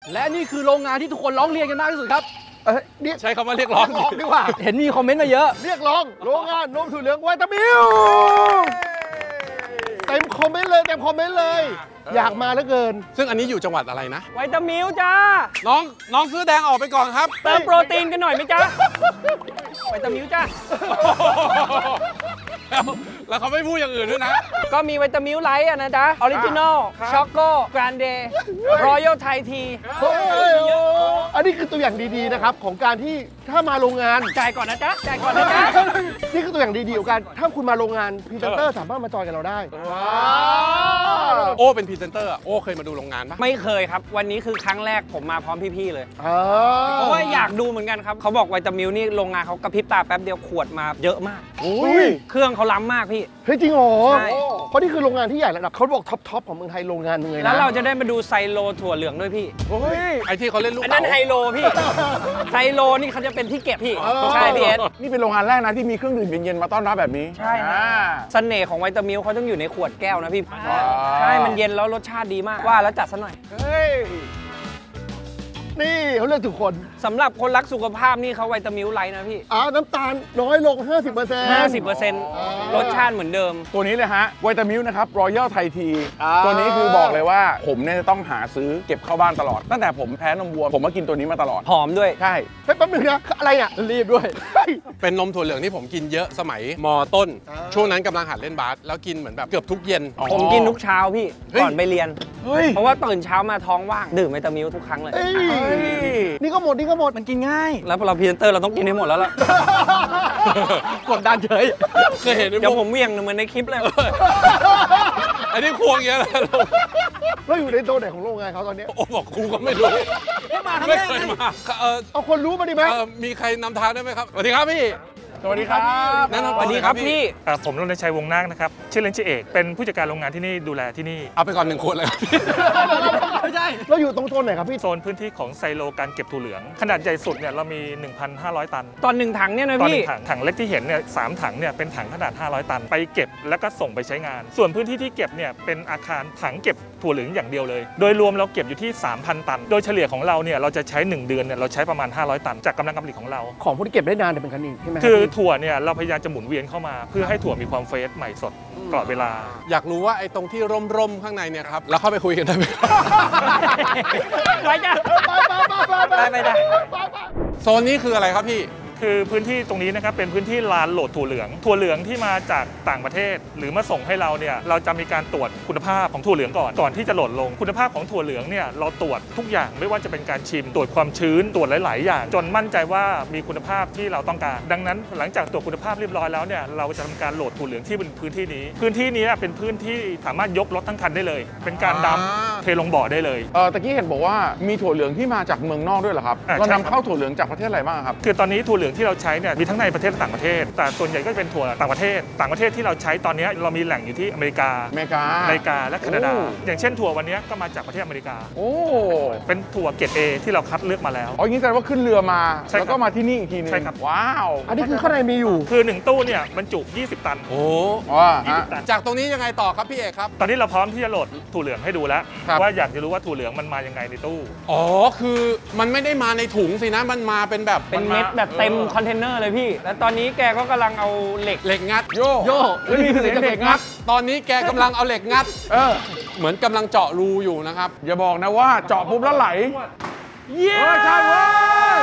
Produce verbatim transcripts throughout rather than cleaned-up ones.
และนี่คือโรงงานที่ทุกคนร้องเรียนกันมากที่สุดครับเอ้ยนี่ใช้คำว่าเรียกร้องดีกว่าเห็นมีคอมเมนต์มาเยอะเรียกร้องโรงงานนมถั่วเหลืองไวตามิลเต็มคอมเมนต์เลยเต็มคอมเมนต์เลยอยากมาเหลือเกินซึ่งอันนี้อยู่จังหวัดอะไรนะไวตามิลจ้าน้องน้องซื้อแดงออกไปก่อนครับเติมโปรตีนกันหน่อยไหมจ๊ะไวตามิลจ้าแล้วเขาไม่พูดอย่างอื่นด้วยนะก็มีไวตามิลไลท์อะนะจ๊ะออริจินอลช็อกโกแกรนเดย์รอยัลไทยทีอันนี้คือตัวอย่างดีๆนะครับของการที่ถ้ามาโรงงานจ่ายก่อนนะจ๊ะจ่ายก่อนนะจ๊ะนี่คือตัวอย่างดีๆของการถ้าคุณมาโรงงานพรีเซนเตอร์สามารถมาจอยกับเราได้โอ้เป็นพรีเซนเตอร์โอ้เคยมาดูโรงงานปะไม่เคยครับวันนี้คือครั้งแรกผมมาพร้อมพี่ๆเลยเพราะว่าอยากดูเหมือนกันครับเขาบอกไวตามิลนี่โรงงานเขากระพริบตาแป๊บเดียวขวดมาเยอะมากเครื่องเขาล้ำมากพี่เฮ้ยจริงเหรอเพราะนี่คือโรงงานที่ใหญ่ระดับเขาบอกท็อปทอปของเมืองไทยโรงงานนึงเลยนะแล้วเราจะได้มาดูไซโลถั่วเหลืองด้วยพี่ไอที่เขาเล่นลูกอันนั้นไฮโลพี่ไซโลนี่เขาจะเป็นที่เก็บพี่ใช่พี่เอสนี่เป็นโรงงานแรกนะที่มีเครื่องดื่มเย็นๆมาต้อนรับแบบนี้ใช่เสน่ห์ของไวตามิลเขาต้องอยู่ในขวดแก้วนะพี่ใช่มันเย็นแล้วรสชาติดีมากว่าแล้วจัดซะหน่อยนี่เขาเลือกทุกคนสำหรับคนรักสุขภาพนี่เขาไวตามิลไลท์นะพี่อ่าน้ำตาลน้อยลง ห้าสิบเปอร์เซ็นต์ห้าสิบเปอร์เซ็นต์ รสชาติเหมือนเดิมตัวนี้เลยฮะไวตามิลนะครับรอยัลไทยทีตัวนี้คือบอกเลยว่าผมเนี่ยจะต้องหาซื้อเก็บเข้าบ้านตลอดตั้งแต่ผมแพ้นมวัวผมมากินตัวนี้มาตลอดหอมด้วยใช่เฮ้ยแป๊บนึงนะอะไรอ่ะรีบด้วยเป็นนมถั่วเหลืองที่ผมกินเยอะสมัยม.ต้นช่วงนั้นกำลังหัดเล่นบาสแล้วกินเหมือนแบบเกือบทุกเย็นผมกินทุกเช้าพี่ก่อนไปเรียนเพราะว่าตื่นเช้ามาท้องว่างดื่มไวตามิลทุกครั้งเลยนี่ก็หมดนี่ก็หมดมันกินง่ายแล้วเราพรีเซนเตอร์เราต้องกินให้หมดแล้วล่ะกดดันเฉยเคยเห็นเดี๋ยวผมเวี่ยงเหมือนในคลิปเลยอันนี้ควงเยอะเลยแล้วอยู่ในโซนไหนของโรงงานเขาตอนนี้โอ้บอกครูก็ไม่รู้ไม่เคยมาเอาคนรู้มาดิไหมมีใครนำทางได้ไหมครับสวัสดีครับพี่สวัสดีครับสวัสดีครับพี่ผมรณชัยวงนาคนะครับชื่อเล่นชื่อเอกเป็นผู้จัดการโรงงานที่นี่ดูแลที่นี่เอาไปก่อนหนึ่งคนเลยไม่ใช่เราอยู่ตรงโซนไหนครับพี่โซนพื้นที่ของไซโลการเก็บถั่วเหลืองขนาดใหญ่สุดเนี่ยเรามี หนึ่งพันห้าร้อย ตันตอนหนึ่งถังเนี่ยนะพี่ตอนหนึ่งถังถังเล็กที่เห็นเนี่ยสามถังเนี่ยเป็นถังขนาดห้าร้อยตันไปเก็บแล้วก็ส่งไปใช้งานส่วนพื้นที่ที่เก็บเนี่ยเป็นอาคารถังเก็บถั่วเหลืองอย่างเดียวเลยโดยรวมเราเก็บอยู่ที่ สามพัน ตันโดยเฉลี่ยของเราเนี่ยเราจะใช้หนึ่งเดือนเนี่ยเราใช้ประมาณห้าร้อยตันจากกำลังการผลิตของเราของพวกที่เก็บได้นานแต่เป็นคันนี้ใช่ไหมคือถั่วเนี่ยเราพยายามจะหมุนเวียนเข้ามาเพื่อให้ถั่วมีความเฟรชใหม่สดตลอดเวลาอยากรู้ว่าไอ้ตรงที่ร่มๆข้างในเนี่ยครับแล้วเข้าไปคุยกันได้ไหมไปจ้ะไปไปไปโซนนี้คืออะไรครับพี่คือพื้นที่ตรงนี้นะครับเป็นพื้นที่ลานโหลดถั่วเหลืองถั่วเหลืองที่มาจากต่างประเทศหรือมาส่งให้เราเนี่ยเราจะมีการตรวจคุณภาพของถั่วเหลืองก่อนก่อนที่จะโหลดลงคุณภาพของถั่วเหลืองเนี่ยเราตรวจทุกอย่างไม่ว่าจะเป็นการชิมตรวจความชื้นตรวจหลายๆอย่างจนมั่นใจว่ามีคุณภาพที่เราต้องการดังนั้นหลังจากตรวจคุณภาพเรียบร้อยแล้วเนี่ยเราจะทำการโหลดถั่วเหลืองที่เป็นพื้นที่นี้พื้นที่นี้เป็นพื้นที่สามารถยกรถทั้งคันได้เลยเป็นการดัมเทลงบ่อได้เลยเออตะกี้เห็นบอกว่ามีถั่วเหลืองที่มาจากเมืองนอกด้วยเหรอครับเรานำเข้าถั่วเหลืองจากประเทศอะไรบ้างครับคือตอนนี้ถั่วเหลืองที่เราใช้เนี่ยมีทั้งในประเทศและต่างประเทศแต่ส่วนใหญ่ก็เป็นถั่วต่างประเทศต่างประเทศที่เราใช้ตอนนี้เรามีแหล่งอยู่ที่อเมริกาอเมริกาอเมริกาและแคนาดาอย่างเช่นถั่ววันนี้ก็มาจากประเทศอเมริกาโอ้เป็นถั่วเกรด A ที่เราคัดเลือกมาแล้วอ๋ออย่างนี้แสดงว่าขึ้นเรือมาแล้วก็มาที่นี่อีกทีนึงใช่ครับว้าวอันนี้คือข้างในมีอยู่คือหนึ่งตู้เนี่ยบรรจุยี่สิบตันโอ้ยี่สิบตันจากตรงนี้ยังไงต่อครับพี่เอกครับตอนนี้เราพร้อมที่จะโหลดถั่วเหลืองให้ดูแล้วว่าอยากจะรู้ว่าถั่วเหลืองมันมายังไงในตู้อ๋อคือมันไม่ได้มาในถุงสินะมันมาเป็นแบบเป็นเม็ดแบบเต็มคอนเทนเนอร์เลยพี่แล้วตอนนี้แกก็กำลังเอาเหล็กเหล็กงัดโย่โย่แล้วมีเสียงเหล็กงัดตอนนี้แกกำลังเอาเหล็กงัดเออเหมือนกำลังเจาะรูอยู่นะครับอย่าบอกนะว่าเจาะปุ๊บแล้วไหลเย้ใช่เว้ย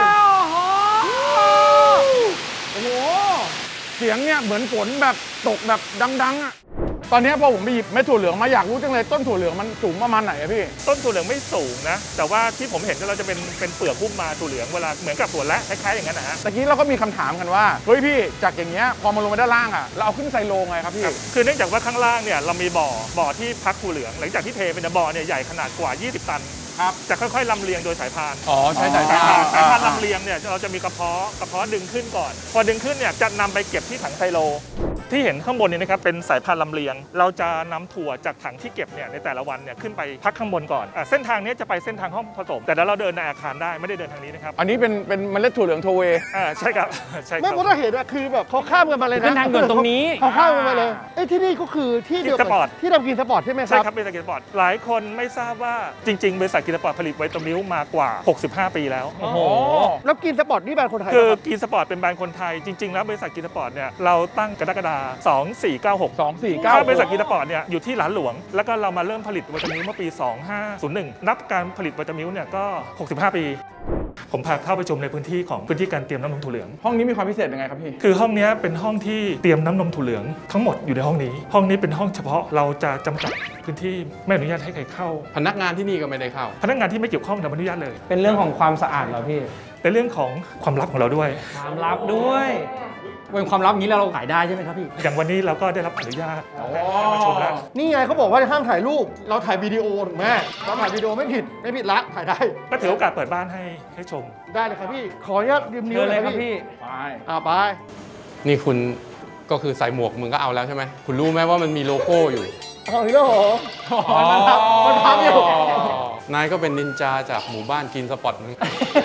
โอ้โหเสียงเนี่ยเหมือนฝนแบบตกแบบดังๆอ่ะตอนนี้พอผมไปหยิบเม็ดถั่วเหลืองมาอยากรู้จังเลยต้นถั่วเหลืองมันสูงประมาณไหนอะพี่ต้นถั่วเหลืองไม่สูงนะแต่ว่าที่ผมเห็นเราจะเป็นเป็นเปลือกหุ้มมาถั่วเหลืองเวลาเหมือนกับถั่วและคล้ายๆอย่างนั้นนะฮะตะกี้เราก็มีคำถามกันว่าเฮ้ยพี่จากอย่างเงี้ยพอมาลงไปด้านล่างอ่ะเราเอาขึ้นไซโลไงครับพี่คือเนื่องจากว่าข้างล่างเนี่ยเรามีบ่อบ่อที่พักถั่วเหลืองหลังจากที่เทเป็นบ่อเนี่ยใหญ่ขนาดกว่ายี่สิบตันครับจะค่อยๆลำเลียงโดยสายพานอ๋อใช่สายพานสายพานลำเลียงเนี่ยเราจะมีกระเพาะกระเพาะดึงขึ้นก่อนพอดึงขึ้นเนี่ยจะนำไปเก็บที่ถังไซโลทที่เห็นข้างบนนี้นะครับเป็นสายพานลำเลียงเราจะนำถั่วจากถังที่เก็บเนี่ยในแต่ละวันเนี่ยขึ้นไปพักข้างบนก่อนอ่ะเส้นทางนี้จะไปเส้นทางห้องผสมแต่แล้วเราเดินในอาคารได้ไม่ได้เดินทางนี้นะครับอันนี้เป็นเป็นเมล็ดถั่วเหลืองโทเวอ่าใช่ครับใช่คไม่รับเพราะเราเห็นอะคือแบบเขาข้ามกันมาเลยนะเป็นทางด่วนตรงนี้เขาข้ามกันมาเลยเอ้ยที่นี่ก็คือที่เดียวกับที่ทำกินสปอร์ตใช่ไหมคใช่รับครับบริษัทกินสปอร์ตหลายคนไม่ทราบว่าจริง ๆ บริษัทกินสปอร์ตผลิตไวตามิลมากว่าหกสิบห้าปีแล้วโอ้โหแล้วกินสปอร์ตนี่แบรนด์คนไทยคือเหรอครับกินสปอร์ตเป็นแบรนด์คนไทยจริง ๆ แล้วบริษัทกินสปอร์ตเนี่ยเราตั้งกรกฎาคมสองสี่เก้าหกสองสี่เก้าถ้าบริษัทกินสปอร์ตเนี่ยอยู่ที่หลานหลวง แล้วก็เรามาเริ่มผลิตวิตามิลเมื่อปี สองห้าศูนย์หนึ่ง นับการผลิตวิตามิลเนี่ยก็ หกสิบห้า ปี ผมพาเข้าไปชมในพื้นที่ของพื้นที่การเตรียมน้ำนมถั่วเหลืองห้องนี้มีความพิเศษยังไงครับพี่คือห้องนี้เป็นห้องที่เตรียมน้ำนมถั่วเหลืองทั้งหมดอยู่ในห้องนี้ ห้องนี้เป็นห้องเฉพาะเราจะจำกัดพื้นที่ไม่อนุญาตให้ใครเข้าพนักงานที่นี่ก็ไม่ได้เข้าพนักงานที่ไม่เกี่ยวข้องเราไม่อนุญาตเลยเป็นเรื่องของความสะอาดเหรอพี่ในเรื่องของความลับของเราด้วยความลับด้วยเป็นความลับอย่างนี้แล้วเราขายได้ใช่ไหมครับพี่อย่างวันนี้เราก็ได้รับอนุญาตให้มาชมแล้วนี่ไงเขาบอกว่าห้ามถ่ายรูปเราถ่ายวิดีโอถูกไหมเราถ่ายวิดีโอไม่ผิดไม่ผิดละถ่ายได้ก็ถือโอกาสเปิดบ้านให้ให้ชมได้เลยครับพี่ขออนุญาตยืมนิ้วเชิญหเลน่ยอยครับพี่พี่ไปอ่าไปนี่คุณก็คือใส่หมวกมึงก็เอาแล้วใช่ไหมคุณรู้ไหมว่ามันมีโลโก้อยู่เอาอีกแล้วเหรอมันพับมันพับอยู่นายก็เป็นนินจาจากหมู่บ้านกินสปอร์ตมึง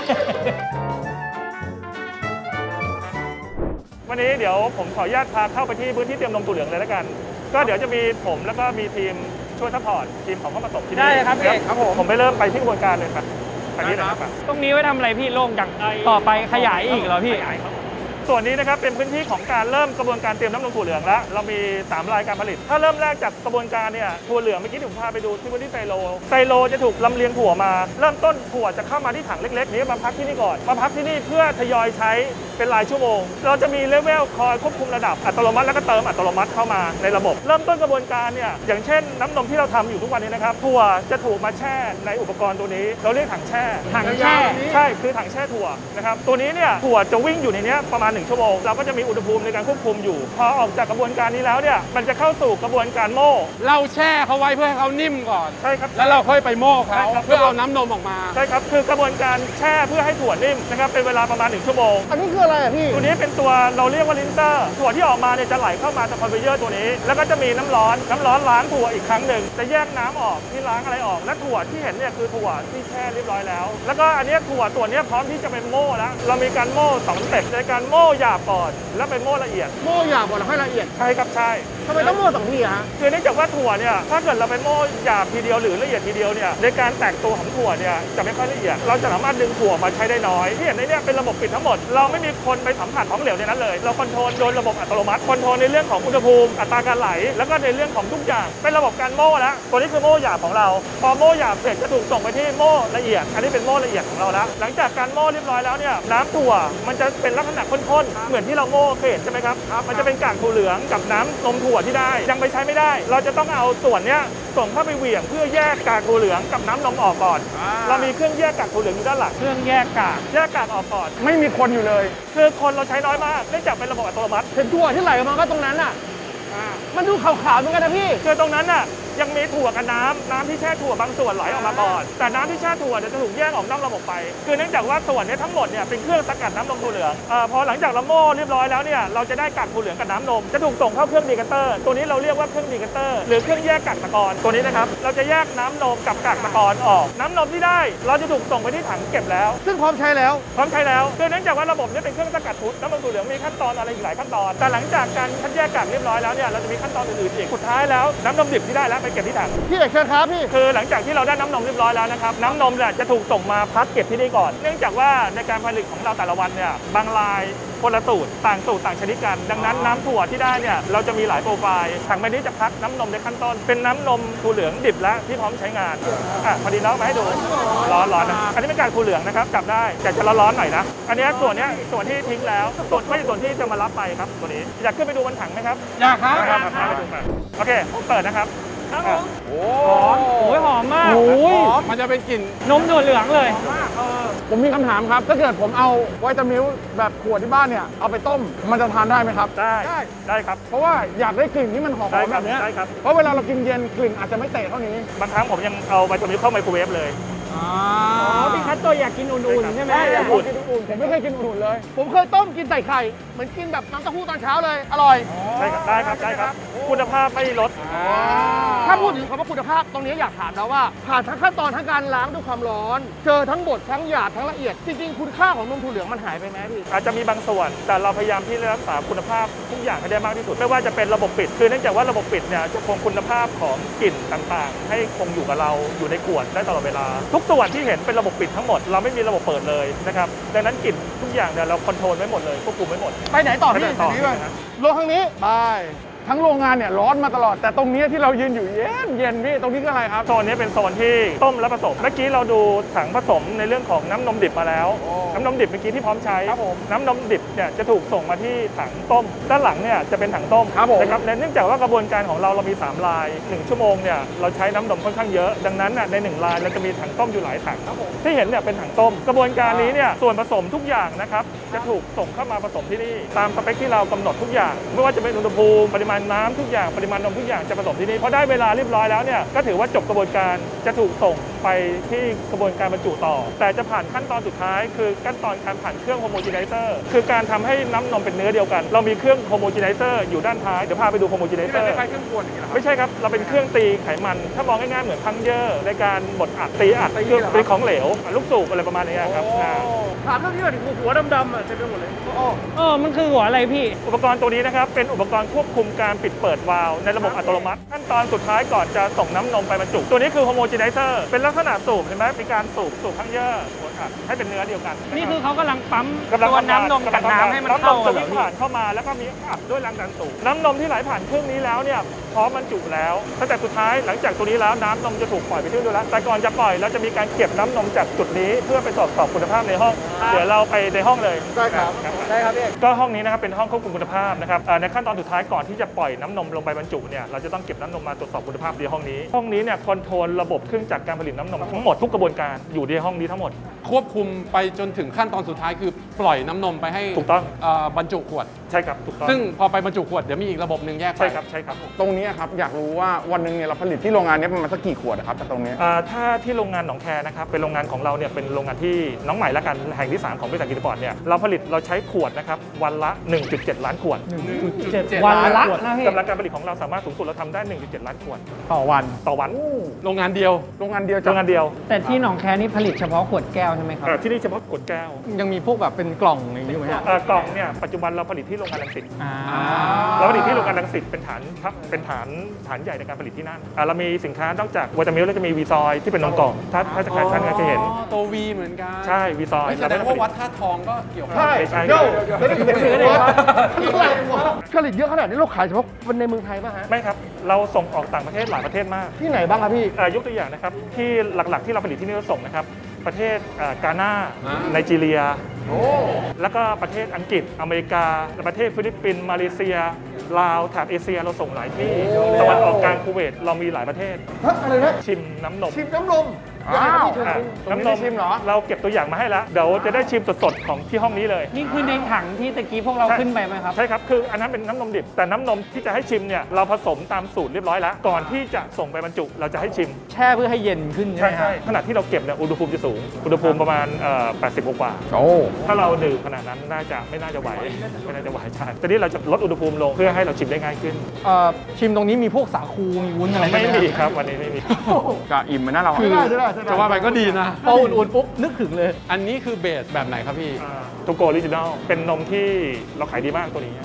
วันนี้เดี๋ยวผมขออนุญาตพาเข้าไปที่พื้นที่เตรียมนมถั่วเหลืองเลยแล้วกัน ก็เดี๋ยวจะมีผมแล้วก็มีทีมช่วยซัพพอร์ตทีมของข้าวผสมที่นี่ได้ครับพี่ครับผมผมไปเริ่มไปที่กระบวนการเลยครับอันนี้นะครับตรงนี้ไว้ทำอะไรพี่โล่งจังต่อไปขยายอีกเหรอพี่ขยายครับผมส่วนนี้นะครับเป็นพื้นที่ของการเริ่มกระบวนการเตรียมน้ำนมถั่วเหลืองแล้วเรามีสามรายการผลิต ถ้าเริ่มแรกจากกระบวนการเนี่ยถั่วเหลืองเมื่อกี้ผมพาไปดูที่พื้นที่ไซโลไซโลจะถูกลำเลียงถั่วมา เริ่มต้นถั่วจะเข้ามาที่ถังเล็กๆนี้มาพักที่นี่ก่อนมาพักที่นี่เพื่อทยอยใช้เป็นรายชั่วโมงเราจะมีเลเวลคอยควบคุมระดับอัตโนมัติแล้วก็เติมอัตโนมัติเข้ามาในระบบ เริ่มต้นกระบวนการเนี่ยอย่างเช่นน้ำนมที่เราทำอยู่ทุกวันนี้นะครับถั่วจะถูกมาแช่ในอุปกรณ์ตัวนี้เราเรียกถังแช่ถังแช่ใช่คือถังแช่ถั่วนะครับตัวนี้เนี่ยถั่วจะวิ่งอยู่ในนี้ประมาณหนึ่งชั่วโมงเราก็จะมีอุณหภูมิในการควบคุมอยู่พอออกจากกระบวนการนี้แล้วเนี่ยมันจะเข้าสู่กระบวนการโม่เราแช่เขาไว้เพื่อให้เขานิ่มก่อนใช่ครับแล้วเราค่อยไปโม่ใช่เขาครับเพื่อเอาน้ำนมออกมาใช่ครับคือกระบวนการแช่เพื่อให้ถั่วนิ่มนะครับเป็นเวลาประมาณหนึ่งชั่วโมงอันนี้คืออะไรอ่ะพี่ตัวนี้เป็นตัวเราเรียกว่าลินเตอร์ถั่วที่ออกมาเนี่ยจะไหลเข้ามาจากคอนเวเยอร์ตัวนี้ แล้วก็จะมีน้ำร้อนน้ำร้อนล้างถั่วอีกครั้งหนึ่งจะแยกน้ำออกที่ล้างอะไรออกและถั่วที่เห็นเนี่ยคือถั่วที่แช่เรียบร้อยแล้ว แล้วก็อันนี้ถั่วตัวนี้พร้อมที่จะเป็นโม่แล้วเรามีการโม่สองสเต็ปในการโม่หยาบก่อนแล้วเป็นโม่ละเอียดโม่หยาบก่อนแล้วค่อยละเอียดใช่ครับใช่ทำไมต้องโม่สองทีอะฮะคือเนื่องจากว่าถั่วเนี่ยถ้าเกิดเราไปโม่หยาบทีเดียวหรือละเอียดทีเดียวเนี่ยในการแตกตัวของถั่วเนี่ยจะไม่ค่อยละเอียดเราจะสามารถดึงถั่วมาใช้ได้น้อยที่เห็นในเนี่ยเป็นระบบปิดทั้งหมดเราไม่มีคนไปสัมผัสของเหลวในนั้นเลยเราคอนโทรลโดยระบบอัตโนมัติคอนโทรลในเรื่องของอุณหภูมิอัตราการไหลแล้วก็ในเรื่องของทุกอย่างเป็นระบบการโม่แล้วตัวนี้คือโม่หยาบของเราพอโม่หยาบเสร็จจะถูกส่งไปที่โม่ละเอียดอันนี้เป็นโม่ละเอียดของเราแล้วหลังจากการโม่เรียบร้อยแล้วเนี่ยน้ำถั่วมันจะเป็นลักษณะข้นๆเหมือนที่เราโม่เคยเห็นใช่ไหมครับมันจะเป็นกากถั่วเหลืองกับน้ำนมถั่วที่ได้ยังไปใช้ไม่ได้เราจะต้องเอาส่วนเนี้ยส่งเข้าไปเหวี่ยงเพื่อแยกกากถั่วเหลืองกับน้ำนมออกก่อนเรามีเครื่องแยกกากถั่วเหลืองอยู่ด้านหลังเครื่องแยกกากแยกกากออกก่อนไม่มีคนอยู่เลยคือคนเราใช้น้อยมากเนื่องจากเป็นระบบอัตโนมัติเห็นถั่วที่ไหลออกมาก็ตรงนั้นอ่ะมันดูขาวๆเหมือนกันนะพี่คือตรงนั้นน่ะยังมีถั่วกับน้ำน้ำที่แช่ถั่วบางส่วนไหลออกมาก่อนแต่น้ำที่แช่ถั่วเนี่ยจะถูกแยกออกนอกระบบไปคือเนื่องจากว่าส่วนนี้ทั้งหมดเนี่ยเป็นเครื่องสกัดน้ำนมถั่วเหลืองเอ่อพอหลังจากเราโม่เรียบร้อยแล้วเนี่ยเราจะได้กากถั่วเหลืองกับน้ำนมจะถูกส่งเข้าเครื่องดีคันเตอร์ตัวนี้เราเรียกว่าเครื่องดีคันเตอร์หรือเครื่องแยกกากตะกอนตัวนี้นะครับเราจะแยกน้ำนมกับกากตะกอนออกน้ำนมที่ได้เราจะถูกส่งไปที่ถังเก็บแล้วซึ่งพร้อมใช้แล้วพร้อมใช้แล้วคือเนื่องจากว่าระบบนี้เป็นเครื่องสกัดทุนน้ำมันถั่วเหลืองมีขั้นตอนอะไรอีกหลายขั้นตอนแต่หลังจากการคัดแยกกากเรียบร้อยแล้วเนี่ยเราจะมีขั้นตอนอื่นๆอีกสุดท้ายแล้วน้ำนมดิบที่ได้แล้วไปเก็บที่ถังพี่เอกเชิญครับพี่คือหลังจากที่เราได้น้ำนมเรียบร้อยแล้วนะครับน้ำนมเนี่ยจะถูกส่งมาพักเก็บที่นี่ก่อน เนื่องจากว่าในการผลิตของเราแต่ละวันเนี่ยบางรายคนละสูตรต่างสูตรต่างชนิดกันดังนั้นน้ำถั่วที่ได้เนี่ยเราจะมีหลายโปรไฟล์ถังใบนี้จะพักน้ำนมในขั้นต้นเป็นน้ำนมถั่วเหลืองดิบและที่พร้อมใช้งานอ่ะพอดีน้องมาให้ดูร้อนร้อนนะอันนี้เป็นกากถั่วเหลืองนะครับจับได้แต่จะร้อนๆหน่อยนะอันนี้ส่วนนี้ส่วนที่ทิ้งแล้วส่วนไม่ใช่ส่วนที่จะมารับไปครับตัวนี้อยากขึ้นไปดูบนถังไหมครับอยากครับครับพาไปดูมาโอเคผมเปิดนะครับครับผมโอ้หอมโอ้ยหอมมากโอ้ยมันจะเป็นกลิ่นนมถั่วเหลืองเลยผมมีคำถามครับ ถ้าเกิดผมเอาไวตามิลแบบขวดที่บ้านเนี่ย เอาไปต้ม มันจะทานได้ไหมครับได้ได้ได้ครับเพราะว่าอยากได้กลิ่นที่มันหอมได้ๆคแบรับบเนี้ยได้ครับเพราะเวลาเรากินเย็นกลิ่นอาจจะไม่เตะเท่านี้บางครั้งผมยังเอาไวตามิลเข้าไมโครเวฟเลยอ๋อมีคัตตัวอยากกินอุ่นๆใช่ไหมอยากกินอุ่นๆผมไม่เคยกินอุ่นๆเลยผมเคยต้มกินใส่ไข่เหมือนกินแบบน้ำเต้าหู้ตอนเช้าเลยอร่อยได้ครับได้ครับได้ครับ คุณภาพไม่ลดถ้าพูดถึงคำว่าคุณภาพตรงนี้อยากถามแล้วว่าผ่านทั้งขั้นตอนทั้งการล้างด้วยความร้อน เจอทั้งบดทั้งหยาบทั้งละเอียดจริงๆคุณค่าของนมถั่วเหลืองมันหายไปไหมพี่อาจจะมีบางส่วน แต่เราพยายามที่จะรักษาคุณภาพทุกอย่างให้ได้มากที่สุด ไม่ว่าจะเป็นระบบปิด คือเนื่องจากว่าระบบปิดเนี่ยจะคงคุณภาพของกลิ่นต่างๆ ให้คงอยู่กับเราอยู่ในขวดได้ตลอดเวลา ทุกส่วนที่เห็นเป็นระบบปิดทั้งหมดเราไม่มีระบบเปิดเลยนะครับดังนั้นกลิ่นทุกอย่างเนี่ยเราคอนโทรลไว้หมดเลยควบคุมไว้หมดไปไหนต่อพี่ไปไหนต่อนี้ไปลงทางนี้ไปทั้งโรงงานเนี่ยร้อนมาตลอดแต่ตรงนี้ที่เรายืนอยู่เย็นเย็นพี่ตรงนี้คืออะไรครับโซนนี้เป็นโซนที่ต้มและผสม เมื่อกี้เราดูถังผสมในเรื่องของน้ำนมดิบมาแล้ว น้ำนมดิบเมื่อกี้ที่พร้อมใช้ครับผมน้ำนมดิบเนี่ยจะถูกส่งมาที่ถังต้ม ด้านหลังเนี่ยจะเป็นถังต้มครับผมนะครับและเนื่องจากว่ากระบวนการของเราเรามีสามลายหนึ่งชั่วโมงเนี่ยเราใช้น้ำนมค่อนข้างเยอะดังนั้นน่ะในหนึ่งลายเราจะมีถังต้มอยู่หลายถังที่เห็นเนี่ยเป็นถังต้ม กระบวนการนี้เนี่ยส่วนผสมทุกอย่างนะครับจะถูกส่งเข้ามาผสมที่นี่ตามสเปคที่เรากำหนดทุกอย่างไม่ว่าจะเป็นอุณหภูมิปริมาณน้ำทุกอย่างปริมาณนมทุกอย่างจะผสมที่นี่พอได้เวลาเรียบร้อยแล้วเนี่ยก็ถือว่าจบกระบวนการจะถูกส่งไปที่กระบวนการบรรจุต่อ แต่จะผ่านขั้นตอนสุดท้ายคือขั้นตอนการผ่านเครื่องโฮโมจีไนเซอร์คือการทำให้น้ำนมเป็นเนื้อเดียวกันเรามีเครื่องโฮโมจีไนเซอร์อยู่ด้านท้ายเดี๋ยวพาไปดูโฮโมจีไนเซอร์คล้ายๆเครื่องกวนอย่างนี้เหรอครับไม่ใช่ครับเราเป็นเครื่องตีไขมันถ้ามองง่ายๆเหมือนพังเยอร์ในการบดอัดตีอัดตีเครื่องเหรอครับเป็นของเหลวลูกสูบอะไรประมาณนี้ครับอ่าถามเรื่องนี้หน่อยดิหัวดำๆอ่ะเต็มไปหมดเลยโอ้เออมันคือหัวอะไรพี่อุปกรณ์ตัวนี้นะครับเป็นอุปกรณ์ควบคุมการปิดเปิดวาล์วในระบบอัตโนมัติขั้นตอนสุดท้ายก่อนจะส่งน้ำนมไปบรรจุตัวนี้คือโฮโมจีไนเซอร์เป็นลักษณะสูบเห็นไหมมีการสูบสูบพังเยอร์บดอัดให้เป็นเนื้อเดียวกันนี่คือเขากำลังปั๊มกำลังตัวน้ำนมจากน้ำให้มันเข้ากันจะเหรอวิ่งพี่ผ่านเข้ามาแล้วก็มีอัดด้วยแรงดันสูงน้ำนมที่ไหลผ่านเครื่องนี้แล้วเนี่ยพร้อมบรรจุแล้วตั้งแต่สุดท้ายหลังจากตัวนี้แล้วน้ำนมจะถูกปล่อยไปที่นู่นแล้วแต่ก่อนจะปล่อยเราจะมีการเก็บน้ำนมจากจุดนี้เพื่อไปตรวจสอบคุณภาพในห้องเดี๋ยวเราไปในห้องเลยได้ครับได้ครับพี่ก็ห้องนี้นะครับเป็นห้องควบคุมคุณภาพนะครับในขั้นตอนสุดท้ายก่อนที่จะปล่อยน้ำนมลงไปบรรจุเนี่ยเราจะต้องเก็บน้ำนมมาตรวจสอบคุณภาพในห้องนี้ห้องนี้เนี่ยคอนโทรลระบบเครื่องจักรการผลิตน้ำนมทั้งหมดทุกกระบวนการอยู่ในห้องนี้ทั้งหมดควบคุมไปจนถึงขั้นตอนสุดท้ายคือปล่อยน้ำนมไปให้ถูกต้องเอ่อบรรจุขวดใช่ครับถูกต้องซึ่งพอไปบรรจุขวดเดี๋ยวมีอีกระบบหนึ่งแยกไปใช่ครับใช่ครับตรงนี้ครับอยากรู้ว่าวันหนึ่งเนี่ยเราผลิตที่โรงงานเนี้ประมาณสักกี่ขวดนะครับจากตรงนี้อ่าถ้าที่โรงงานหนองแคนะครับเป็นโรงงานของเราเนี่ยเป็นโรงงานที่น้องใหม่ละกันแห่งที่สามของบริษัทกิตติปอร์ตเนี่ยเราผลิตเราใช้ขวดนะครับวันละ หนึ่งจุดเจ็ด ล้านขวดวันละขวดนะพี่กำลังการผลิตของเราสามารถสูงสุดเราทำได้ หนึ่งจุดเจ็ด ล้านขวดต่อวันต่อวันโรงงานเดียวโรงงานเดียวโรงงานเดียวแต่ที่หนองแคนี่ผลิตเฉพาะขวดแก้วใช่ไหมครับอ่าที่นี่เฉพาะขวดแก้วยังมีพวกแบบเป็นกล่องอย่างนี้อยู่ไหมฮะอ่ากล่องเนี่ยปัจจุบันเราผลิตที่โรงงานรังสิตอ่าเราผลิตที่โรงงานรังสิตเป็นฐานครับเป็นฐานฐานใหญ่ในการผลิตที่นั่นอ่าเรามีสินค้านอกจากวอเตอร์มิลแล้วจะมีวีซอยที่เป็นนมกล่องถ้าถ้าจะใครท่านเคยเห็นตัววีเหมือนกันใช่วีซอยแสดงว่าวัดท่าทองก็เกี่ยวข้องใช่ใช่เดี๋ยวใช่เดี๋ยวเดี๋ยวเดี๋ยวเดี๋ยวผลิตเยอะขนาดนี้เราขายเฉพาะในเมืองไทยป่ะฮะไม่ครับเราส่งออกต่างประเทศหลายประเทศมากที่ไหนบ้างครับพี่อ่ายกตัวอย่างนะครับที่หลักๆที่เราผลิตที่นี่เราส่งนะครับประเทศอ่ากาหน้าอ่าไนจีเรียแล้วก็ประเทศอังกฤษอเมริกาประเทศฟิลิปปินส์มาเลเซียลาวแถบเอเชียเราส่งหลายที่ตะวันออกกลางคูเวตเรามีหลายประเทศฮะอะไรนะชิมน้ำนมชิมน้ำนมอ้าวอ่ะตรงนี้น้ำนได้มชิมเหรอเราเก็บตัวอย่างมาให้แล้วเดี๋ยวจะได้ชิมสดๆของที่ห้องนี้เลยนี่คือในถังที่ตะกี้พวกเราใช่ขึ้นไปไหมครับใช่ครับคืออันนั้นเป็นน้ำนมดิบแต่น้ำนมที่จะให้ชิมเนี่ยเราผสมตามสูตรเรียบร้อยแล้วก่อนที่จะส่งไปบรรจุเราจะให้ชิมแช่เพื่อให้เย็นขึ้นใช่ใช่ไหมใช่ฮะขณะที่เราเก็บเนี่ยอุณหภูมิจะสูงอุณหภูมิประมาณเอ่อแปดสิบกว่าโอ้ๆถ้าเราดื่มขนาดนั้นน่าจะไม่น่าจะไหวไม่น่าจะไหวใช่แต่นี่เราจะลดอุณหภูมิลงเพื่อให้เราชิมได้ง่ายขึ้นเอ่อชิมตรงนี้มีพวกสาคูมีวุ้นอะไรหไม่มีฮะครับวันนี้ไม่มีก็อิ่มเหมือนน่าเราใช่ได้ใช่ได้ใช่ได้จะว่าไปก็ดีนะพออุ่นๆปุ๊บนึกถึงเลยอันนี้คือเบสแบบไหนครับพี่ทูโกออริจินอลเป็นนมที่เราขายดีมากตัวนี้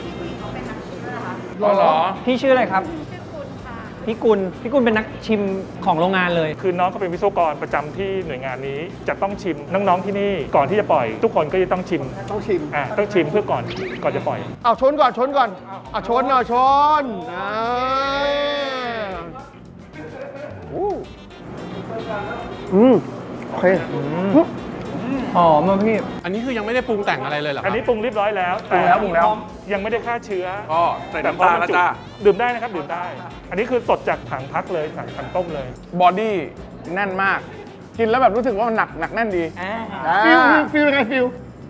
อ๋อเหรอพี่ชื่ออะไรครับพี่กุลพี่กุลเป็นนักชิมของโรงงานเลยคือน้องเขาเป็นวิศวกรประจำที่หน่วยงานนี้จะต้องชิมน้องๆที่นี่ก่อนที่จะปล่อย ทุกคนก็จะต้องชิมต้องชิมอ่าต้องชิมเพื่อก่อนก่อนจะปล่อยเอาชนก่อนชนก่อนเอาชนหน่อยชนอ่าอู้อืมโอเคหอมอ่ะพี่อันนี้คือยังไม่ได้ปรุงแต่งอะไรเลยเหรอคอัรันบนี้ปรุงเรียบร้อยแล้วปรุงแล้วปรุงแล้วยังไม่ได้ฆ่าเชื้อก็ใส่แต่น้ำตาลแล้วจ้าดื่มได้นะครับดื่มได้ อันนี้คือสดจากถังพักเลยถังถังต้มเลยบอดี้แน่นมาก กินแล้วแบบรู้สึกว่ามันหนักหนักแน่นดีฟิลฟิลฟิลยังไงฟิล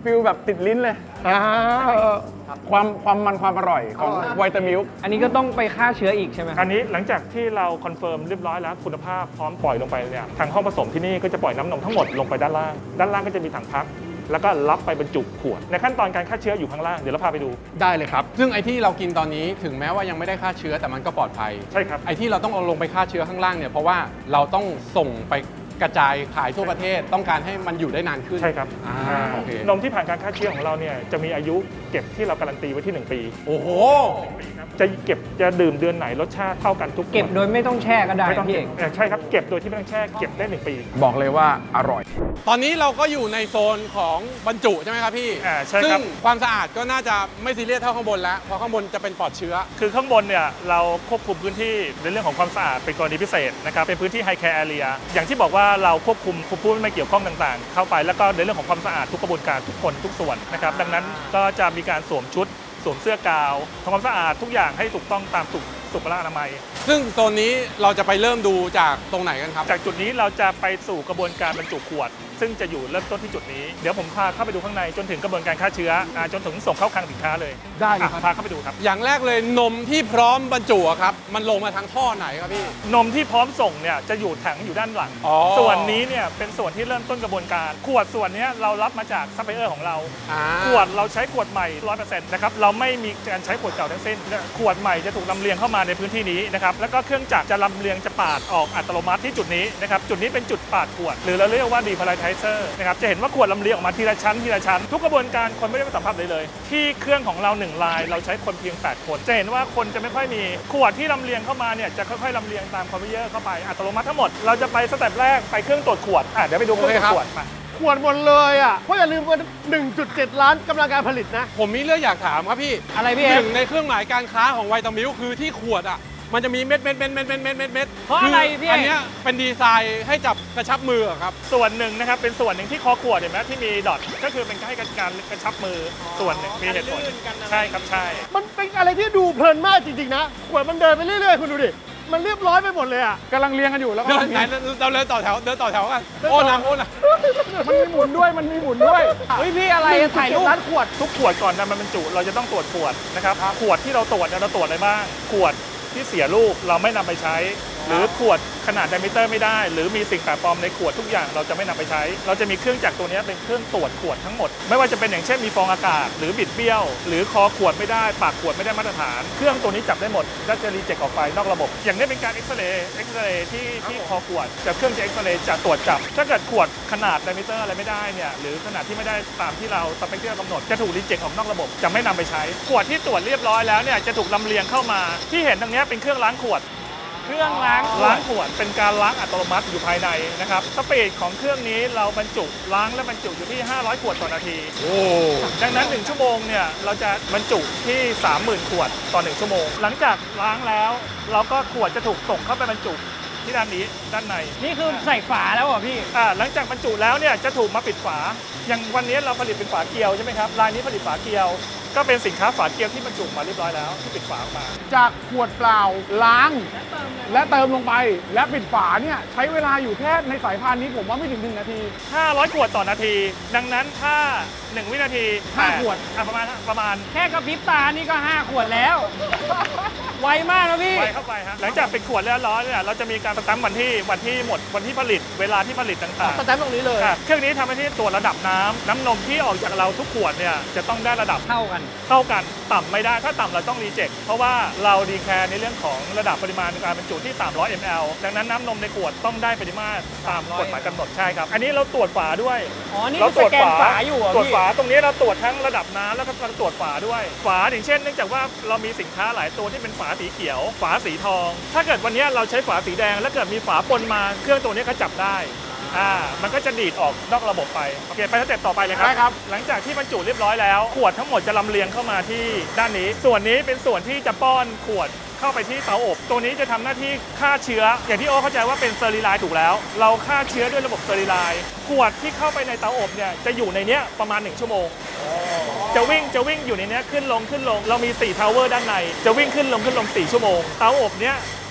ฟิลแบบติดลิ้นเลยอ่าความความมันความอร่อยของอร่อยไวตามิลอันนี้ก็ต้องไปฆ่าเชื้ออีกใช่ไหมครับอันนี้หลังจากที่เราคอนเฟิร์มเรียบร้อยแล้วคุณภาพพร้อมปล่อยลงไปเนี่ยทางห้องผสมที่นี่ก็จะปล่อยน้ำนมทั้งหมดลงไปด้านล่าง ด้านล่างก็จะมีถังพัก แล้วก็รับไปบรรจุขวด ในขั้นตอนการฆ่าเชื้ออยู่ข้างล่างเดี๋ยวเราพาไปดูได้เลยครับซึ่งไอ้ที่เรากินตอนนี้ถึงแม้ว่ายังไม่ได้ฆ่าเชื้อแต่มันก็ปลอดภัยใช่ครับไอ้ที่เราต้องเอาลงไปฆ่าเชื้อข้างล่างเนี่ยเพราะว่าเราต้องส่งไปกระจายขายทั่วประเทศต้องการให้มันอยู่ได้นานขึ้นใช่ครับอ่าอ่าโอเคนมที่ผ่านการฆ่าเชื้อของเราเนี่ยจะมีอายุเก็บที่เราการันตีไว้ที่หนึ่งปีโอ้โหจะเก็บจะดื่มเดือนไหนรสชาติเท่ากันทุกเก็บโดยไม่ต้องแช่ก็ได้ไม่ต้องพี่เก็เอบ กเอ่อใช่ครับเก็บโดยที่ไม่ต้องแช่เก็บได้หนึ่งปีบอกเลยว่าอร่อยตอนนี้เราก็อยู่ในโซนของบรรจุใช่ไหมครับพี่อ่าใช่ครับซึ่งความสะอาดก็น่าจะไม่ซีเรียสเท่าข้างบนแล้วเพราะข้างบนจะเป็นปลอดเชื้อคือข้างบนเนี่ยเราควบคุมพื้นที่ในเรื่องของความสะอาดเป็นกรณีพิเศษนะครับเป็นพื้นที่ High Care Area อย่างที่บอกว่าเราควบคุมผู้ไม่เกี่ยวข้องต่างๆ เข้าไปแล้วก็ในเรื่องของความสะอาดทุกกระบวนการทุกคนทุกส่วนนะครับดังนั้นก็จะมีการสวมชุดสวมเสื้อกาวทำความสะอาดทุกอย่างให้ถูกต้องตามสุขสุขอนามัยซึ่งโซนนี้เราจะไปเริ่มดูจากตรงไหนกันครับจากจุดนี้เราจะไปสู่กระบวนการบรรจุขวด ซึ่งจะอยู่เริ่มต้นที่จุดนี้เดี๋ยวผมพาเข้าไปดูข้างในจนถึงกระบวนการฆ่าเชื้ออ่าจนถึงส่งเข้าคลังสินค้าเลยได้เลยครับอ่ะพาเข้าไปดูครับอย่างแรกเลยนมที่พร้อมบรรจุอะครับมันลงมาทางท่อไหนครับพี่นมที่พร้อมส่งเนี่ยจะอยู่ถังอยู่ด้านหลังอ๋อส่วนนี้เนี่ยเป็นส่วนที่เริ่มต้นกระบวนการ ขวดส่วนเนี้ยเรารับมาจากซัพพลายเออร์ของเราอ่าขวดเราใช้ขวดใหม่ ร้อยเปอร์เซ็นต์ นะครับ เราไม่มีการใช้ขวดเก่าทั้งสิ้น ขวดใหม่จะถูกลำเลียงเข้ามาในพื้นที่นี้นะครับ แล้วก็เครื่องจักรจะลำเลียงจะปาดออกอัตโนมัติที่จุดนี้นะครับ จุดนี้เป็นจุดปาดขวด หรือเราเรียกว่า depolarizer นะครับ จะเห็นว่าขวดลำเลียงออกมาทีละชั้นทีละชั้น ทุกกระบวนการคนไม่ได้มาสัมผัสเลยเลย ที่เครื่องของเราหนึ่งลายเราใช้คนเพียงแปดคน จะเห็นว่าคนจะไม่ค่อยมี ขวดที่ลำเลียงเข้ามาเนี่ยจะค่อยๆลำเลียงตามคอนเวเยอร์เข้าไปอัตโนมัติทั้งหมด เราจะไปสเต็ปแรกไปเครื่องตรวจขวด อ่ะเดี๋ยวไปดูเครื่องตรวจขวดมาขวดหมดเลยอ่ะเพราะอย่าลืมว่า หนึ่งจุดเจ็ด ล้านกำลังการผลิตนะผมมีเรื่องอยากถามครับพี่อะไรพี่เอหกนึ่งในเครื่องหมายการค้าของไวตามิลคือที่ขวดอ่ะมันจะมีเม็ดเม็ดเม็ดเม็ดเม็ดเม็ดเม็ดเม็ดเพราะอะไรพี่เอกอันเนี้ยเป็นดีไซน์ให้จับกระชับมืออะครับส่วนหนึ่งนะครับเป็นส่วนหนึ่งที่คอขวดเห็นไหมที่มีดอทก็คือเป็นให้การกระชับมือส่วนหนึ่งมีเหตุผลใช่ครับใช่มันเป็นอะไรที่ดูเพลินมากจริงๆนะ ขวดมันเดินไปเรื่อยๆ คุณดูดิ มันเรียบร้อยไปหมดเลยอ่ะกำลังเรียงกันอยู่แล้วก็เดินไหนเราเดินต่อแถวเดินต่อแถวกันโอ้นะโอ้นะมันมีหมุนด้วยมันมีหมุนด้วยเฮ้ยพี่อะไรถ่ายรูปร้านขวดทุกขวดก่อนนำมาบรรจุเราจะต้องตรวจขวดนะครับขวดที่เราตรวจเนี่ยเราตรวจอะไรบ้างขวดที่เสียลูกเราไม่นำไปใช้ หรือขวดขนาดไดมิเตอร์ไม่ได้ หรือมีสิ่งแปลกปลอมในขวดทุกอย่างเราจะไม่นำไปใช้ เราจะมีเครื่องจักรตัวนี้เป็นเครื่องตรวจขวดทั้งหมดไม่ว่าจะเป็นอย่างเช่นมีฟองอากาศหรือบิดเบี้ยว หรือคอขวดไม่ได้ปากขวดไม่ได้มาตรฐาน เครื่องตัวนี้จับได้หมดและจะรีเจ็คออกไปนอกระบบ อย่างนี้เป็นการเอ็กซเรย์เอ็กซเรย์ที่ที่คอขวดจะเครื่องจะเอ็กซเรย์จะตรวจจับ ถ้าเกิดขวดขนาดไดมิเตอร์อะไรไม่ได้เนี่ยหรือขนาดที่ไม่ได้ตามที่เราสเปคที่เรากำหนดจะถูกรีเจ็คออกนอกระบบจะไม่นำไปใช้ขวดที่ตรวจเรียบร้อยแล้วเนี่ยจะถูกลำเลียงเข้ามาที่เห็นตรงนี้เป็นเครื่องล้างขวดเครื่องล้างล้างขวดเป็นการล้างอัตโนมัติอยู่ภายในนะครับสปีดของเครื่องนี้เราบรรจุล้างและบรรจุอยู่ที่ห้าร้อยขวดต่อนาทีโอ้ดังนั้นหนึ่งชั่วโมงเนี่ยเราจะบรรจุที่ สามหมื่น ขวดต่อหนึ่งชั่วโมง หลังจากล้างแล้ว เราก็ขวดจะถูกส่งเข้าไปบรรจุที่ด้านนี้ด้านในนี่คือใส่ฝาแล้วเหรอพี่อ่าหลังจากบรรจุแล้วเนี่ยจะถูกมาปิดฝาอย่างวันนี้เราผลิตเป็นฝาเกลียวใช่ไหมครับรายนี้ผลิตฝาเกลียว ก็เป็นสินค้าฝาเกลียวที่บรรจุมาเรียบร้อยแล้วที่ปิดฝาออกมาจากขวดเปล่าล้าง และเติมลงไป และปิดฝาเนี่ยใช้เวลาอยู่แค่ในสายพานนี้ผมว่าไม่ถึงหนึ่งนาทีห้าร้อย ขวดต่อนาที ดังนั้นถ้าหนึ่งวินาทีห้าขวดอ่ะประมาณประมาณแค่กระพริบตานี่ก็ห้าขวดแล้ว ไวมากนะพี่ไวเข้าไปฮะหลังจากเป็นขวดแล้วร้อนเนี่ยเราจะมีการสแตมป์วันที่วันที่หมดวันที่ผลิตเวลาที่ผลิตต่างสแตมป์ตรงนี้เลยๆอ่ะเครื่องนี้ทำหน้าที่ตรวจระดับน้ำน้ำนมที่ออกจากเราทุกขวดเนี่ยจะต้องได้ระดับเท่ากันเท่ากันต่ำไม่ได้ถ้าต่ำเราต้องรีเจ็คเพราะว่าเราดีแคร์ในเรื่องของระดับปริมาณการบรรจุที่ สามร้อย มิลลิลิตร ดังนั้นน้ำนมในขวดต้องได้ปริมาตรตามกฎหมายกำหนดใช่ครับอันนี้เราตรวจฝาด้วยอ๋อ นี่เราคือตรสวจแกนฝาฝาอยู่เหรอตรวจพี่ฝาตรงนี้เราตรวจทั้งระดับน้ำแล้วก็ตรวจฝาด้วย ฝาอย่างเช่นเนื่องจากว่าเรามีสินค้าหลายตัวที่เป็นฝาสีเขียว ฝาสีทอง ถ้าเกิดวันนี้เราใช้ฝาสีแดงแล้วเกิดมีฝาปนมาเครื่องตัวนี้ก็จับได้อ่ามันก็จะดีดออกนอกระบบไปโอเคไปสเต็ปต่อไปเลยครับได้ครับหลังจากที่บรรจุเรียบร้อยแล้วขวดทั้งหมดจะลำเลียงเข้ามาที่ด้านนี้ ส่วนนี้เป็นส่วนที่จะป้อนขวดเข้าไปที่เตาอบ ตัวนี้จะทำหน้าที่ฆ่าเชื้อ อย่างที่โอเข้าใจว่าเป็นเซอร์รีไลน์ถูกแล้ว เราฆ่าเชื้อด้วยระบบเซอร์รีไลน์ขวดที่เข้าไปในเตาอบเนี่ยจะอยู่ในเนี้ยประมาณหนึ่งชั่วโมง จะวิ่งจะวิ่งอยู่ในเนี้ยขึ้นลงขึ้นลง เรามีสี่ทาวเวอร์ด้านใน จะวิ่งขึ้นลงขึ้นลงสี่ชั่วโมง เตาอบเนี้ย